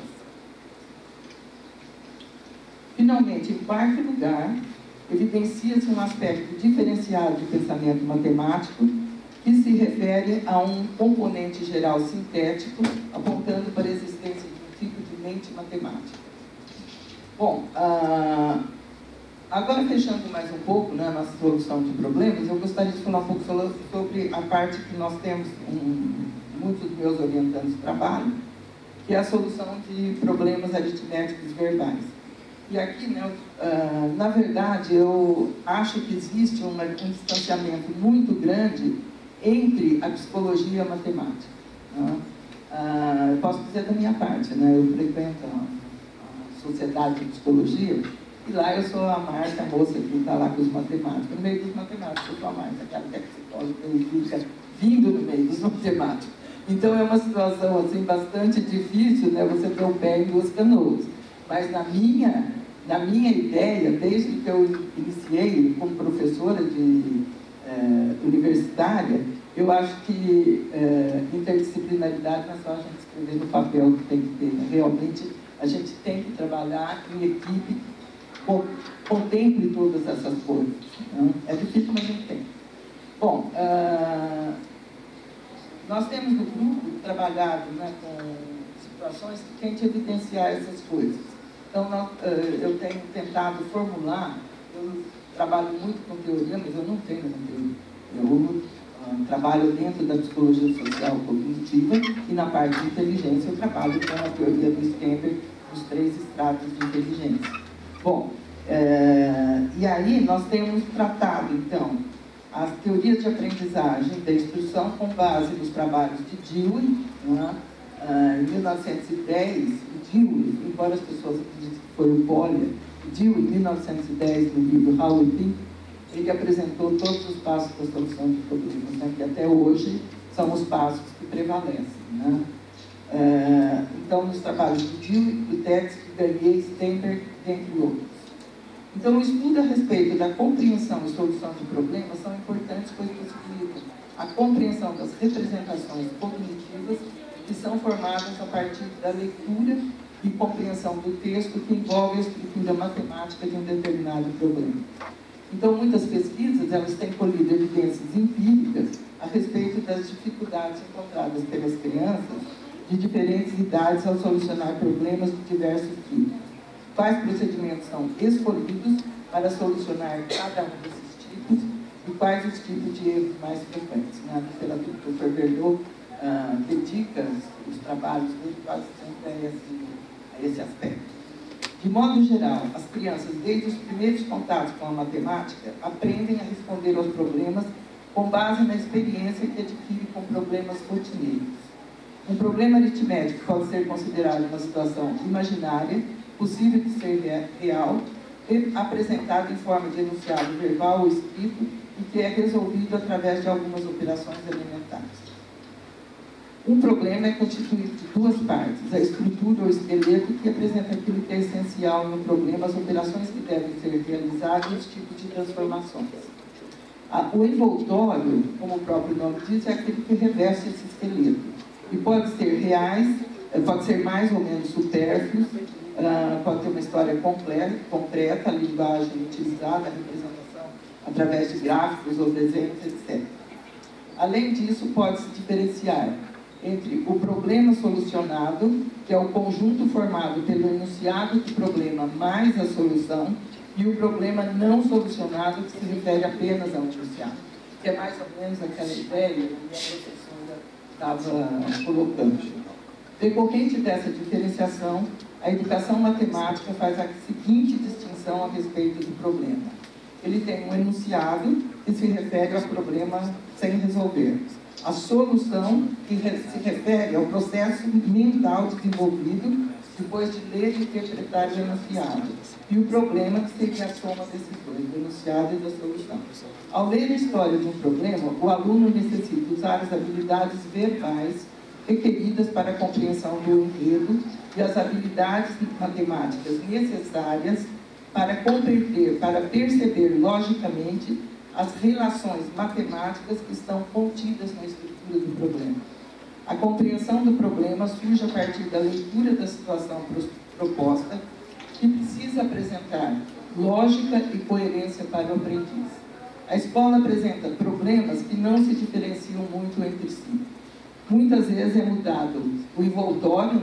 Finalmente, em quarto lugar, evidencia-se um aspecto diferenciado de pensamento matemático que se refere a um componente geral sintético, apontando para a existência de um tipo de mente matemática. Bom, agora fechando mais um pouco, né, a nossa solução de problemas, eu gostaria de falar um pouco sobre a parte que nós temos, muitos dos meus orientandos trabalham, que é a solução de problemas aritméticos verbais. E aqui, né, na verdade, eu acho que existe um distanciamento muito grande entre a psicologia e a matemática. Eu posso dizer da minha parte, né? Eu frequento a Sociedade de Psicologia e lá eu sou a Marta, a moça que está lá com os matemáticos. No meio dos matemáticos, eu sou a Marta, aquela que é psicóloga e fica vindo no meio dos matemáticos. Então é uma situação assim, bastante difícil, né? Você ter o pé em duas canoas. Mas na minha ideia, desde que eu iniciei como professora universitária, eu acho que interdisciplinaridade não é só a gente escrever no papel que tem que ter. Né? Realmente, a gente tem que trabalhar em equipe que contemple todas essas coisas. Né? É difícil, mas a gente tem. Bom, nós temos no grupo trabalhado, né, com situações que tentem evidenciar essas coisas. Então, eu tenho tentado formular, eu trabalho muito com teoria, mas eu não tenho conteúdo. Eu trabalho dentro da psicologia social cognitiva e na parte de inteligência eu trabalho com a teoria do Stenberg, dos 3 estratos de inteligência. Bom, e aí nós temos tratado, então, as teorias de aprendizagem da instrução com base nos trabalhos de Dewey, né? Em 1910, Dewey, embora as pessoas acreditem que foi o Polya, Dewey, em 1910, no livro How We Think, ele apresentou todos os passos da solução de problemas, né, que até hoje são os passos que prevalecem. Né? Então, nos trabalhos de Dewey, do Tetsky, Garnier, Stenberg, dentre outros. Então, o estudo a respeito da compreensão e solução de problemas são importantes, pois possibilitam compreensão das representações cognitivas que são formadas a partir da leitura e compreensão do texto que envolve a estrutura matemática de um determinado problema. Então, muitas pesquisas elas têm colhido evidências empíricas a respeito das dificuldades encontradas pelas crianças de diferentes idades ao solucionar problemas de diversos tipos. Quais procedimentos são escolhidos para solucionar cada um desses tipos e quais os tipos de erros mais frequentes. Na literatura, o professor Verdot dedica os trabalhos dele quase sempre a esse aspecto. De modo geral, as crianças, desde os primeiros contatos com a matemática, aprendem a responder aos problemas com base na experiência que adquire com problemas rotineiros. Um problema aritmético pode ser considerado uma situação imaginária, possível de ser real, apresentado em forma de enunciado verbal ou escrito e que é resolvido através de algumas operações elementares. Um problema é constituído de duas partes, a estrutura ou esqueleto, que apresenta aquilo que é essencial no problema, as operações que devem ser realizadas e os tipos de transformações. O envoltório, como o próprio nome diz, é aquele que reveste esse esqueleto. E pode ser reais, pode ser mais ou menos supérfluo, pode ter uma história concreta, a linguagem utilizada, a representação através de gráficos ou desenhos, etc. Além disso, pode-se diferenciar entre o problema solucionado, que é o conjunto formado pelo enunciado do problema mais a solução, e o problema não solucionado, que se refere apenas ao enunciado, que é mais ou menos aquela ideia que a professora estava colocando. Decorrente dessa diferenciação, a educação matemática faz a seguinte distinção a respeito do problema. Ele tem um enunciado que se refere ao problema sem resolver. A solução, que se refere ao processo mental desenvolvido depois de ler e interpretar o enunciado. E o problema, que seria a soma desses dois, do enunciado e da solução. Ao ler a história de um problema, o aluno necessita usar as habilidades verbais requeridas para a compreensão do enredo e as habilidades matemáticas necessárias para compreender, para perceber logicamente as relações matemáticas que estão contidas na estrutura do problema. A compreensão do problema surge a partir da leitura da situação proposta, que precisa apresentar lógica e coerência para o aprendiz. A escola apresenta problemas que não se diferenciam muito entre si. Muitas vezes é mudado o envoltório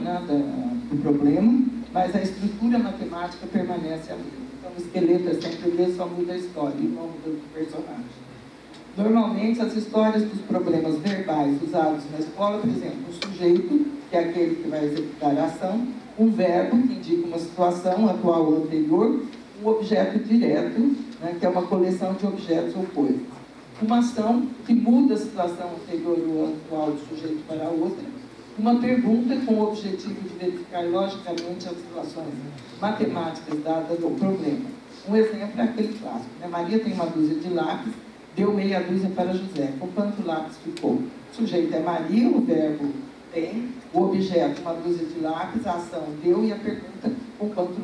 do problema, mas a estrutura matemática permanece a mesma. Então, o esqueleto é sempre o mesmo, só muda a história e não muda o personagem. Normalmente, as histórias dos problemas verbais usados na escola apresentam um sujeito, que é aquele que vai executar a ação, um verbo, que indica uma situação atual ou anterior, um objeto direto, que é uma coleção de objetos ou coisas. Uma ação que muda a situação anterior ou atual do sujeito para a outra. Uma pergunta com o objetivo de verificar logicamente as relações matemáticas dadas ao problema. Um exemplo é aquele clássico. Maria tem uma dúzia de lápis, deu meia dúzia para José. Com quanto lápis ficou? O sujeito é Maria, o verbo tem, o objeto uma dúzia de lápis, a ação deu e a pergunta com quantos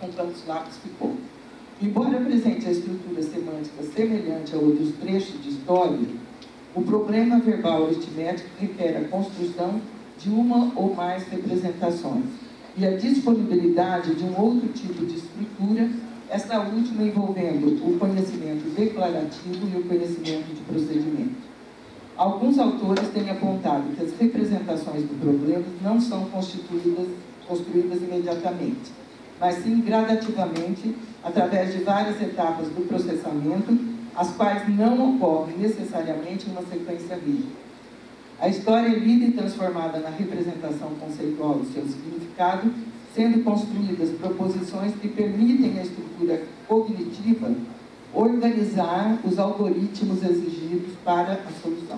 lápis ficou. Embora apresente a estrutura semântica semelhante a outros trechos de história, o problema verbal aritmético requer a construção de uma ou mais representações e a disponibilidade de um outro tipo de estrutura, esta última envolvendo o conhecimento declarativo e o conhecimento de procedimento. Alguns autores têm apontado que as representações do problema não são construídas imediatamente, mas sim gradativamente, através de várias etapas do processamento, as quais não ocorrem necessariamente em uma sequência rígida. A história é lida e transformada na representação conceitual do seu significado, sendo construídas proposições que permitem à estrutura cognitiva organizar os algoritmos exigidos para a solução.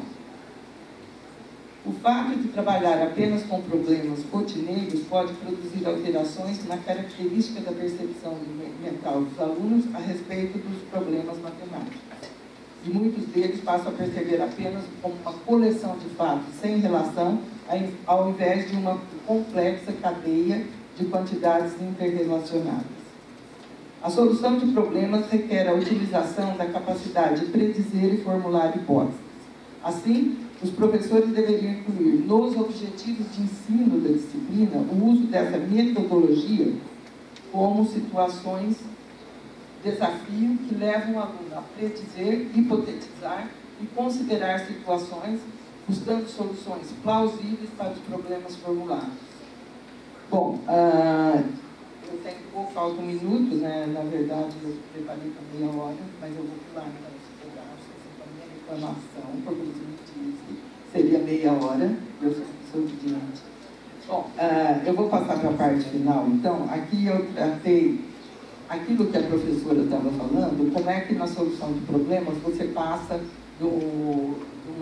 O fato de trabalhar apenas com problemas rotineiros pode produzir alterações na característica da percepção mental dos alunos a respeito dos problemas matemáticos. E muitos deles passam a perceber apenas como uma coleção de fatos sem relação, ao invés de uma complexa cadeia de quantidades interrelacionadas. A solução de problemas requer a utilização da capacidade de predizer e formular hipóteses. Assim, Os professores deveriam incluir nos objetivos de ensino da disciplina o uso dessa metodologia como situações, desafio que levam o aluno a predizer, hipotetizar e considerar situações, buscando soluções plausíveis para os problemas formulados. Bom, eu tenho falta um minuto, né? Na verdade eu preparei para meia hora, mas eu vou pular esse pedaço, a minha reclamação, porque você me disse, seria meia hora, eu sou obediente. Bom, eu vou passar para a parte final, então, aqui eu tratei aquilo que a professora estava falando, como é que na solução de problemas você passa do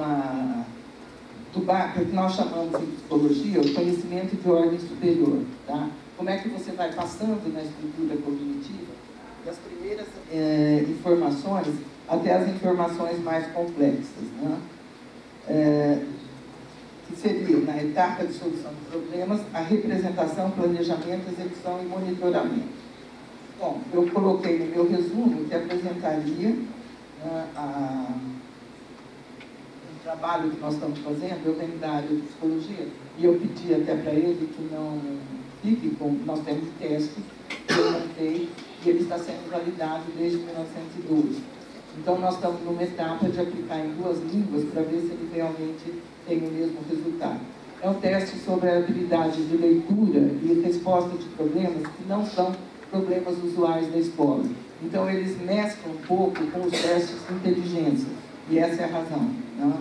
que nós chamamos em psicologia o conhecimento de ordem superior, tá? Como é que você vai passando na estrutura cognitiva das primeiras informações até as informações mais complexas, né? Que seria, na etapa de solução de problemas, a representação, planejamento, execução e monitoramento. Bom, eu coloquei no meu resumo que apresentaria o trabalho que nós estamos fazendo. Eu venho da área de psicologia e eu pedi até para ele que não fique com... Nós temos testes que eu montei e ele está sendo validado desde 1912. Então, nós estamos numa etapa de aplicar em 2 línguas para ver se ele realmente tem o mesmo resultado. É um teste sobre a habilidade de leitura e resposta de problemas que não são problemas usuais da escola. Então, eles mesclam um pouco com os testes de inteligência, e essa é a razão, né?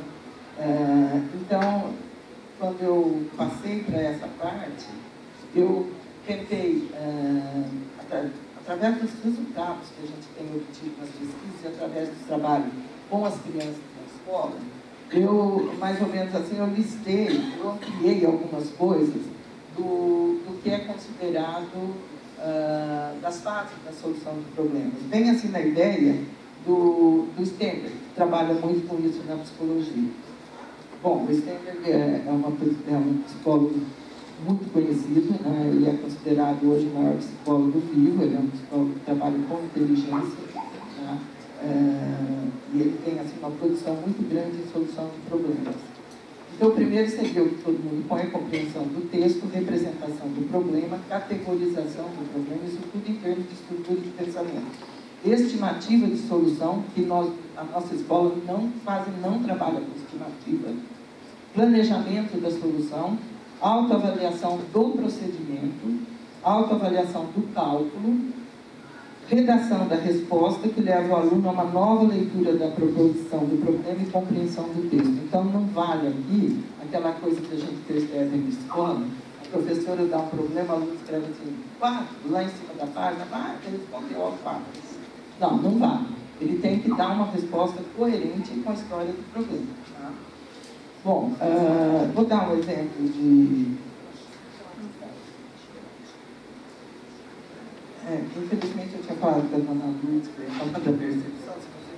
Então, quando eu passei para essa parte, eu tentei, através dos resultados que a gente tem obtido nas pesquisas e através dos trabalhos com as crianças na escola, eu, mais ou menos assim, eu ampliei algumas coisas do que é considerado das fases da solução de problemas. Bem assim na ideia do Stenberg, que trabalha muito com isso na psicologia. Bom, o Stenberg é um psicólogo muito conhecido, né? Ele é considerado hoje o maior psicólogo vivo, ele é um psicólogo que trabalha com inteligência, né? E ele tem assim, uma produção muito grande em solução de problemas. Então, o primeiro seria o que todo mundo põe, a compreensão do texto, representação do problema, categorização do problema, isso tudo em termos de estrutura de pensamento. Estimativa de solução, que a nossa escola não trabalha com estimativa. Planejamento da solução, autoavaliação do procedimento, autoavaliação do cálculo, redação da resposta, que leva o aluno a uma nova leitura da proposição do problema e compreensão do texto. Então, não vale aqui aquela coisa que a gente percebe na escola, a professora dá um problema, o aluno escreve assim, 4, lá em cima da página, ele respondeu ao 4. Não, não vale. Ele tem que dar uma resposta coerente com a história do problema. Tá? Bom, vou dar um exemplo de... infelizmente eu tinha falado com a dona Lourdes, que eu ia falar da percepção,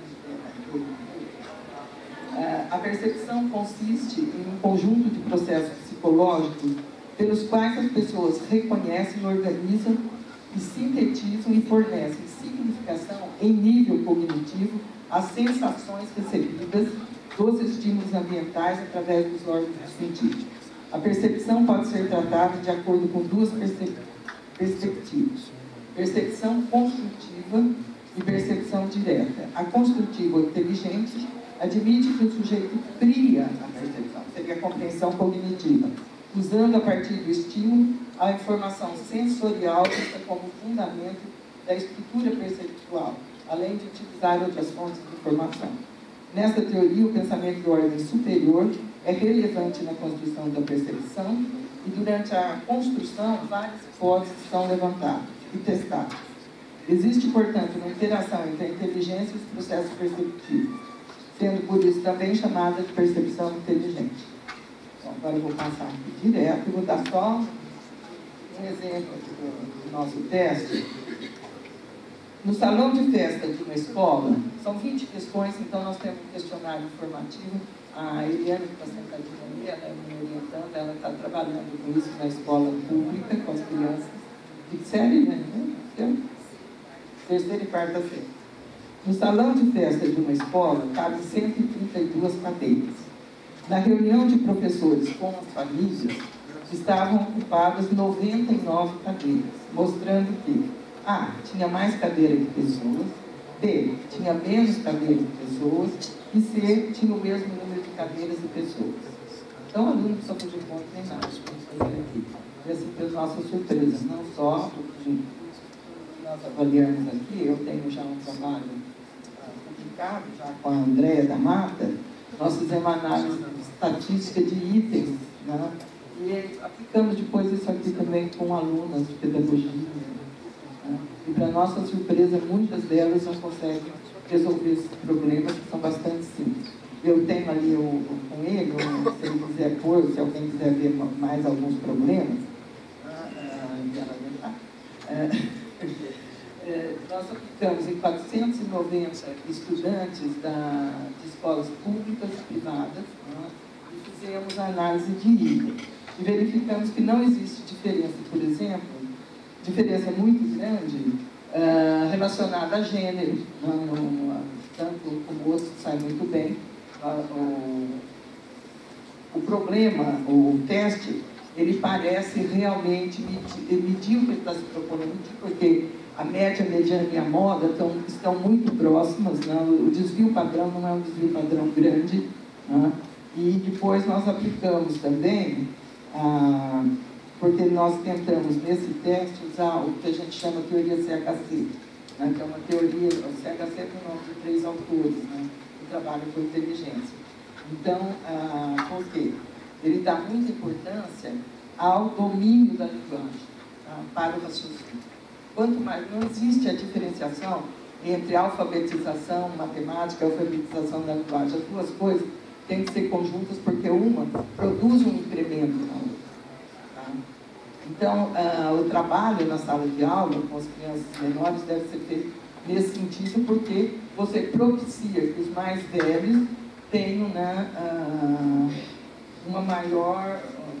a percepção consiste em um conjunto de processos psicológicos pelos quais as pessoas reconhecem, organizam e sintetizam e fornecem significação em nível cognitivo às sensações recebidas dos estímulos ambientais através dos órgãos sentidos. A percepção pode ser tratada de acordo com 2 perspectivas. Percepção construtiva e percepção direta. A construtiva, ou inteligente, admite que o sujeito cria a percepção, seria a compreensão cognitiva, usando a partir do estímulo a informação sensorial vista como fundamento da estrutura perceptual, além de utilizar outras fontes de informação. Nesta teoria, o pensamento de ordem superior é relevante na construção da percepção e, durante a construção, várias hipóteses são levantadas e testadas. Existe, portanto, uma interação entre a inteligência e os processos perceptivos, sendo por isso também chamada de percepção inteligente. Então, agora eu vou passar aqui direto, vou dar só um exemplo do nosso teste. No salão de festa de uma escola, são 20 questões, então nós temos um questionário informativo. A Eliane, que está sentadinha ali, ela me orientando, ela está trabalhando com isso na escola pública, com as crianças. De série, né? Terceira e quarta série. No salão de festa de uma escola, cabem 132 cadeiras. Na reunião de professores com as famílias, estavam ocupadas 99 cadeiras, mostrando que A, tinha mais cadeira que pessoas, B, tinha menos cadeira que pessoas, e C, tinha o mesmo número de cadeiras e pessoas. Então, o aluno não precisa fazer conta nem nada, aqui. E assim, para nossa surpresa, não só o que nós avaliamos aqui, eu tenho já um trabalho publicado, já com a Andréa da Mata, nós fizemos análise estatística de itens, né? E aplicamos depois isso aqui também com alunas de pedagogia. Né? E, para nossa surpresa, muitas delas não conseguem resolver esses problemas, que são bastante simples. Eu tenho ali com ele, se ele quiser pôr, se alguém quiser ver mais alguns problemas, nós aplicamos em 490 estudantes de escolas públicas e privadas, né, e fizemos a análise de IVA. E verificamos que não existe diferença, por exemplo, diferença muito grande relacionada a gênero, tanto como outros saem muito bem. O problema, o teste, ele parece realmente medir o que está se propondo, porque a média, a mediana e a moda estão muito próximas, né? O desvio padrão não é um desvio padrão grande, né? E depois nós aplicamos também, porque nós tentamos nesse teste usar o que a gente chama de teoria CHC, né? Que é uma teoria, o CHC é o nome de 3 autores, né? Que trabalham com inteligência. Então, por quê? Ele dá muita importância ao domínio da linguagem, tá? Para o raciocínio. Quanto mais, não existe a diferenciação entre alfabetização, matemática e alfabetização da linguagem. As duas coisas têm que ser conjuntas, porque uma produz um incremento na outra. Tá? Então, o trabalho na sala de aula com as crianças menores deve ser feito nesse sentido, porque você propicia que os mais velhos tenham, né, uma maior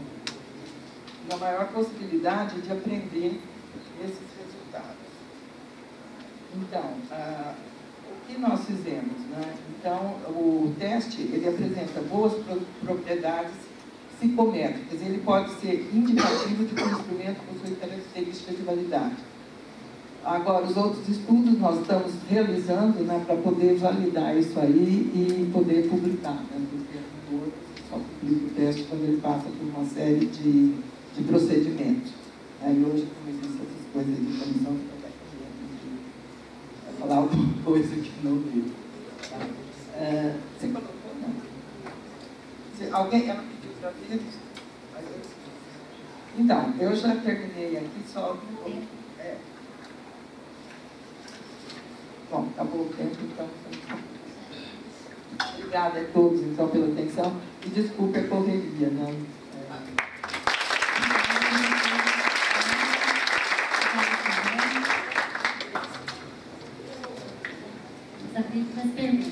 possibilidade de aprender esses resultados. Então, o que nós fizemos? Né? Então, o teste, ele apresenta boas propriedades psicométricas. Ele pode ser indicativo de que o instrumento possui características de validade. Agora, os outros estudos nós estamos realizando, né, para poder validar isso aí e poder publicar, né? Porque o outro só publica o teste quando ele passa por uma série de procedimentos. Aí hoje, como existem essas coisas de comissão, vai falar alguma coisa que não viu. Tá? Você colocou, não? Alguém, ela pediu para ver? Então, eu já terminei aqui, só... Bom, acabou o tempo, então... Obrigada a todos, então, pela atenção. E desculpe a correria, né? As perguntas.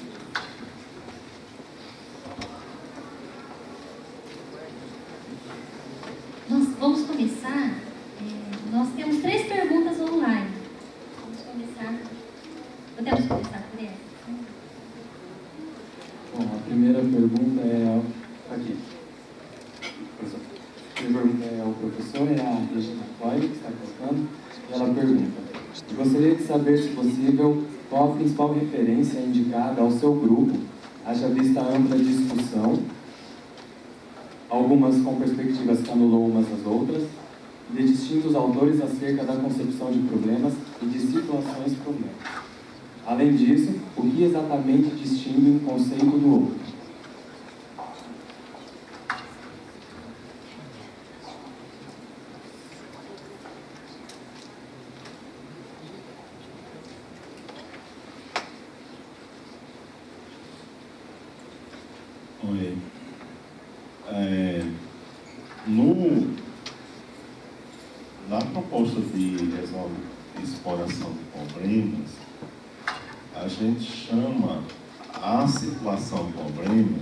Nós vamos começar. Nós temos 3 perguntas online. Vamos começar. Podemos começar por essa? Bom, a primeira pergunta é aqui. A primeira pergunta é ao professor, é a Regina Coy, que está colocando, e ela pergunta: gostaria de saber, se possível, qual a principal referência indicada ao seu grupo, haja vista a ampla discussão, algumas com perspectivas que anulam umas às outras, de distintos autores acerca da concepção de problemas e de situações problemas. Além disso, o que exatamente distingue um conceito do outro? Oi. Na proposta de exploração de problemas, a gente chama a situação problema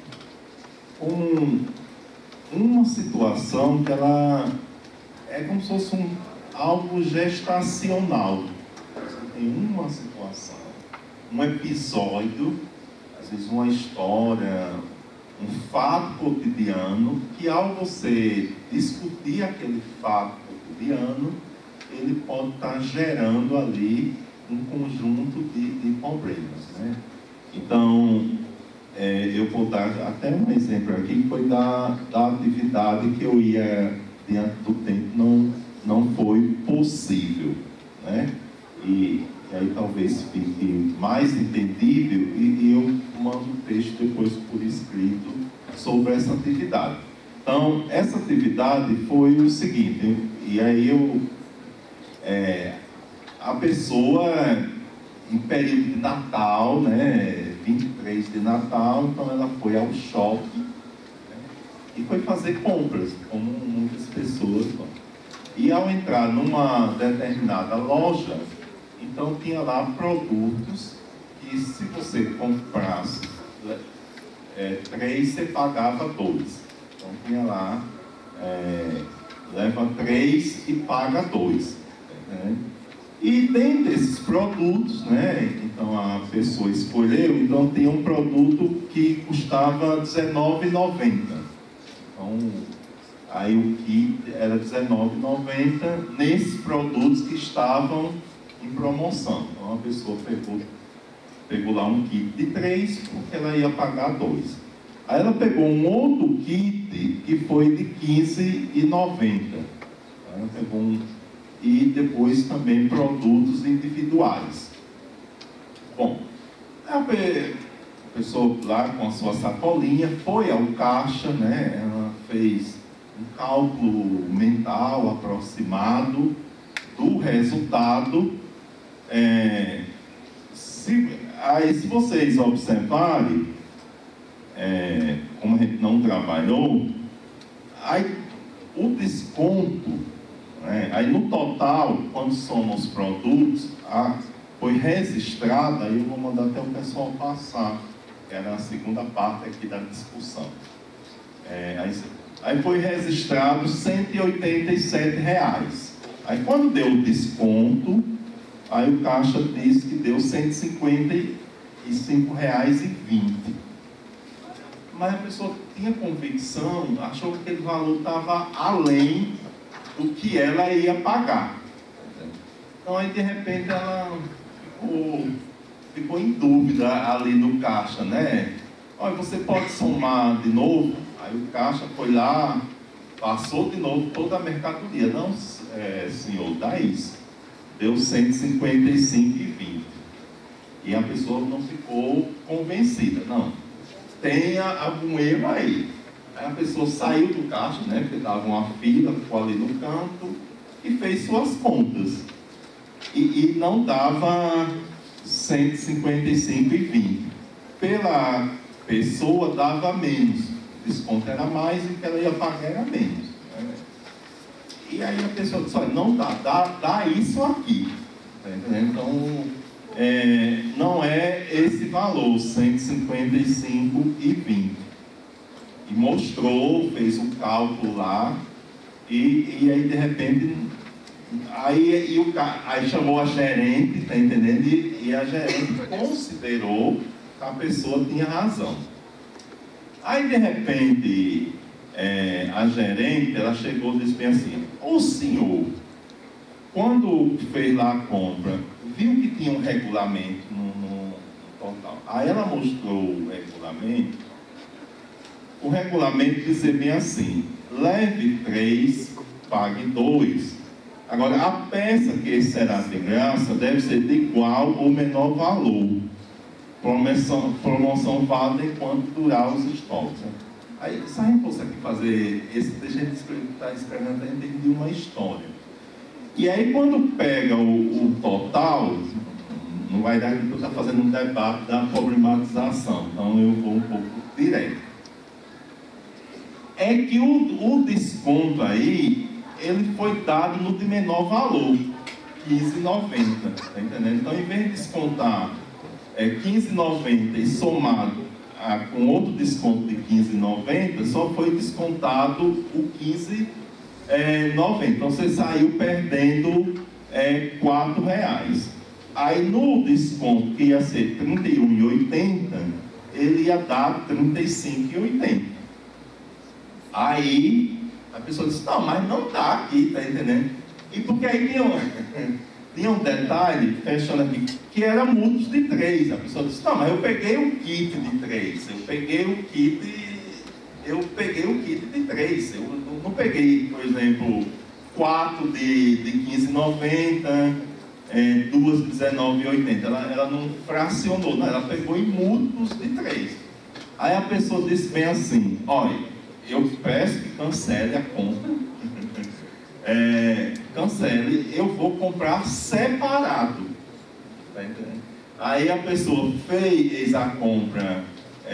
como uma situação que ela é como se fosse algo gestacional. Você tem uma situação, um episódio, às vezes uma história, um fato cotidiano, que ao você discutir aquele fato cotidiano, ele pode estar gerando ali um conjunto de problemas, né? Então, eu vou dar até um exemplo aqui, que foi da atividade que eu ia, diante do tempo, não foi possível, né? E aí talvez fique mais entendível e eu mando o texto depois por escrito sobre essa atividade. Então, essa atividade foi o seguinte, e aí a pessoa, em período de Natal, né, 23 de Natal, então ela foi ao shopping, né, e foi fazer compras, como muitas pessoas vão. E ao entrar numa determinada loja, então tinha lá produtos que, se você comprasse 3, você pagava 2. Então tinha lá, leva 3 e paga 2. Né? E dentro desses produtos, né, então a pessoa escolheu, então tinha um produto que custava R$19,90. Então, aí o kit era R$19,90 nesses produtos que estavam em promoção. Então a pessoa pegou lá um kit de 3, porque ela ia pagar 2. Aí ela pegou um outro kit que foi de R$15,90. Ela pegou e depois também produtos individuais. Bom, a pessoa lá com a sua sacolinha foi ao caixa, né? Ela fez um cálculo mental aproximado do resultado. Se vocês observarem, como a gente não trabalhou, aí o desconto, aí no total, quando somam os produtos, foi registrado, aí eu vou mandar até o pessoal passar, que era a segunda parte aqui da discussão. Aí foi registrado R$187. Aí quando deu o desconto, aí o caixa disse que deu R$155,20. Mas a pessoa tinha convicção, achou que aquele valor estava além do que ela ia pagar. Então aí de repente ela ficou em dúvida ali no caixa, né? Olha, você pode somar de novo? Aí o caixa foi lá, passou de novo toda a mercadoria. Não, senhor, dá isso. Deu R$155,20. E a pessoa não ficou convencida. Não, tenha algum erro aí. Aí a pessoa saiu do caixa, né? Porque dava uma fila, ficou ali no canto e fez suas contas. E não dava R$155,20. Pela pessoa dava menos. O desconto era mais e o que ela ia pagar era menos. Né? E aí a pessoa disse, olha, não dá isso aqui. Tá entendendo? Então, não é esse valor, R$155,20. E mostrou, fez um cálculo lá, e aí de repente, aí chamou a gerente, tá entendendo? E a gerente considerou que a pessoa tinha razão. Aí de repente, a gerente, ela chegou e disse bem assim, o senhor, quando fez lá a compra, viu que tinha um regulamento no total. Aí ela mostrou o regulamento. O regulamento dizia bem assim, leve 3, pague 2. Agora, a peça que será de graça deve ser de igual ou menor valor. Promoção válida enquanto durar os estoques. Aí, se a gente fosse aqui fazer deixa a gente estar escrevendo, a gente entender uma história. E aí, quando pega o total, não vai dar que eu estou fazendo um debate da problematização, então eu vou um pouco direto. É que o desconto aí, ele foi dado no de menor valor, R$15,90, tá entendendo? Então, em vez de descontar R$15,90 e somado com outro desconto de R$15,90, só foi descontado o R$15,90. Então, você saiu perdendo R$4. Aí, no desconto que ia ser R$31,80, ele ia dar R$35,80. Aí a pessoa disse, não, mas não está aqui, tá entendendo? E porque aí tinha um detalhe, fechando aqui, que era múltiplos de 3. A pessoa disse, não, mas eu peguei o kit de 3, eu peguei o kit de 3. Eu não peguei, por exemplo, 4 de 15,90, 2 de 19,80. Ela não fracionou, não, ela pegou em múltiplos de 3. Aí a pessoa disse bem assim, olha, eu peço que cancele a compra, cancele, eu vou comprar separado. Tá entendendo? Aí a pessoa fez a compra,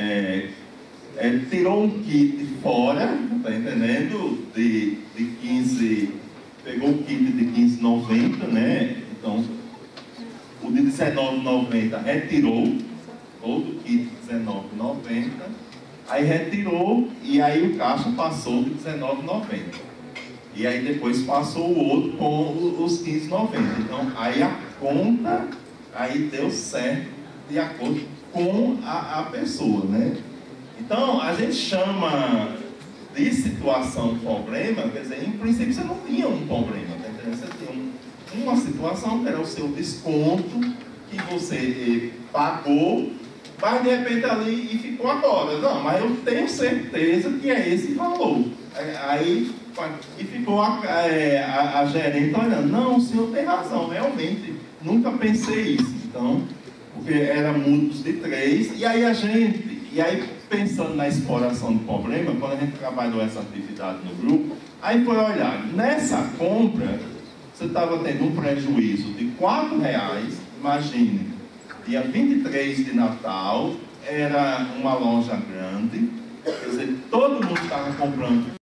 tirou um kit fora, tá entendendo? De 15, pegou o kit de 15,90, né? Então, o de 19,90 retirou, todo o kit de 19,90, aí retirou e aí o caixa passou de 19,90. E aí depois passou o outro com os 15,90. Então, aí a conta, aí deu certo de acordo com a pessoa, né? Então, a gente chama de situação problema, quer dizer, em princípio você não tinha um problema, tá entendendo? Você tinha uma situação que era o seu desconto, que você pagou, mas de repente ali e ficou agora. Não, mas eu tenho certeza que é esse valor. Aí, e ficou a gerente olhando, não, o senhor tem razão, realmente, nunca pensei isso. Então, porque era múltiplos de 3, e aí pensando na exploração do problema, quando a gente trabalhou essa atividade no grupo, aí foi olhar, nessa compra, você estava tendo um prejuízo de R$4, imagine, dia 23 de Natal, era uma loja grande, quer dizer, todo mundo estava comprando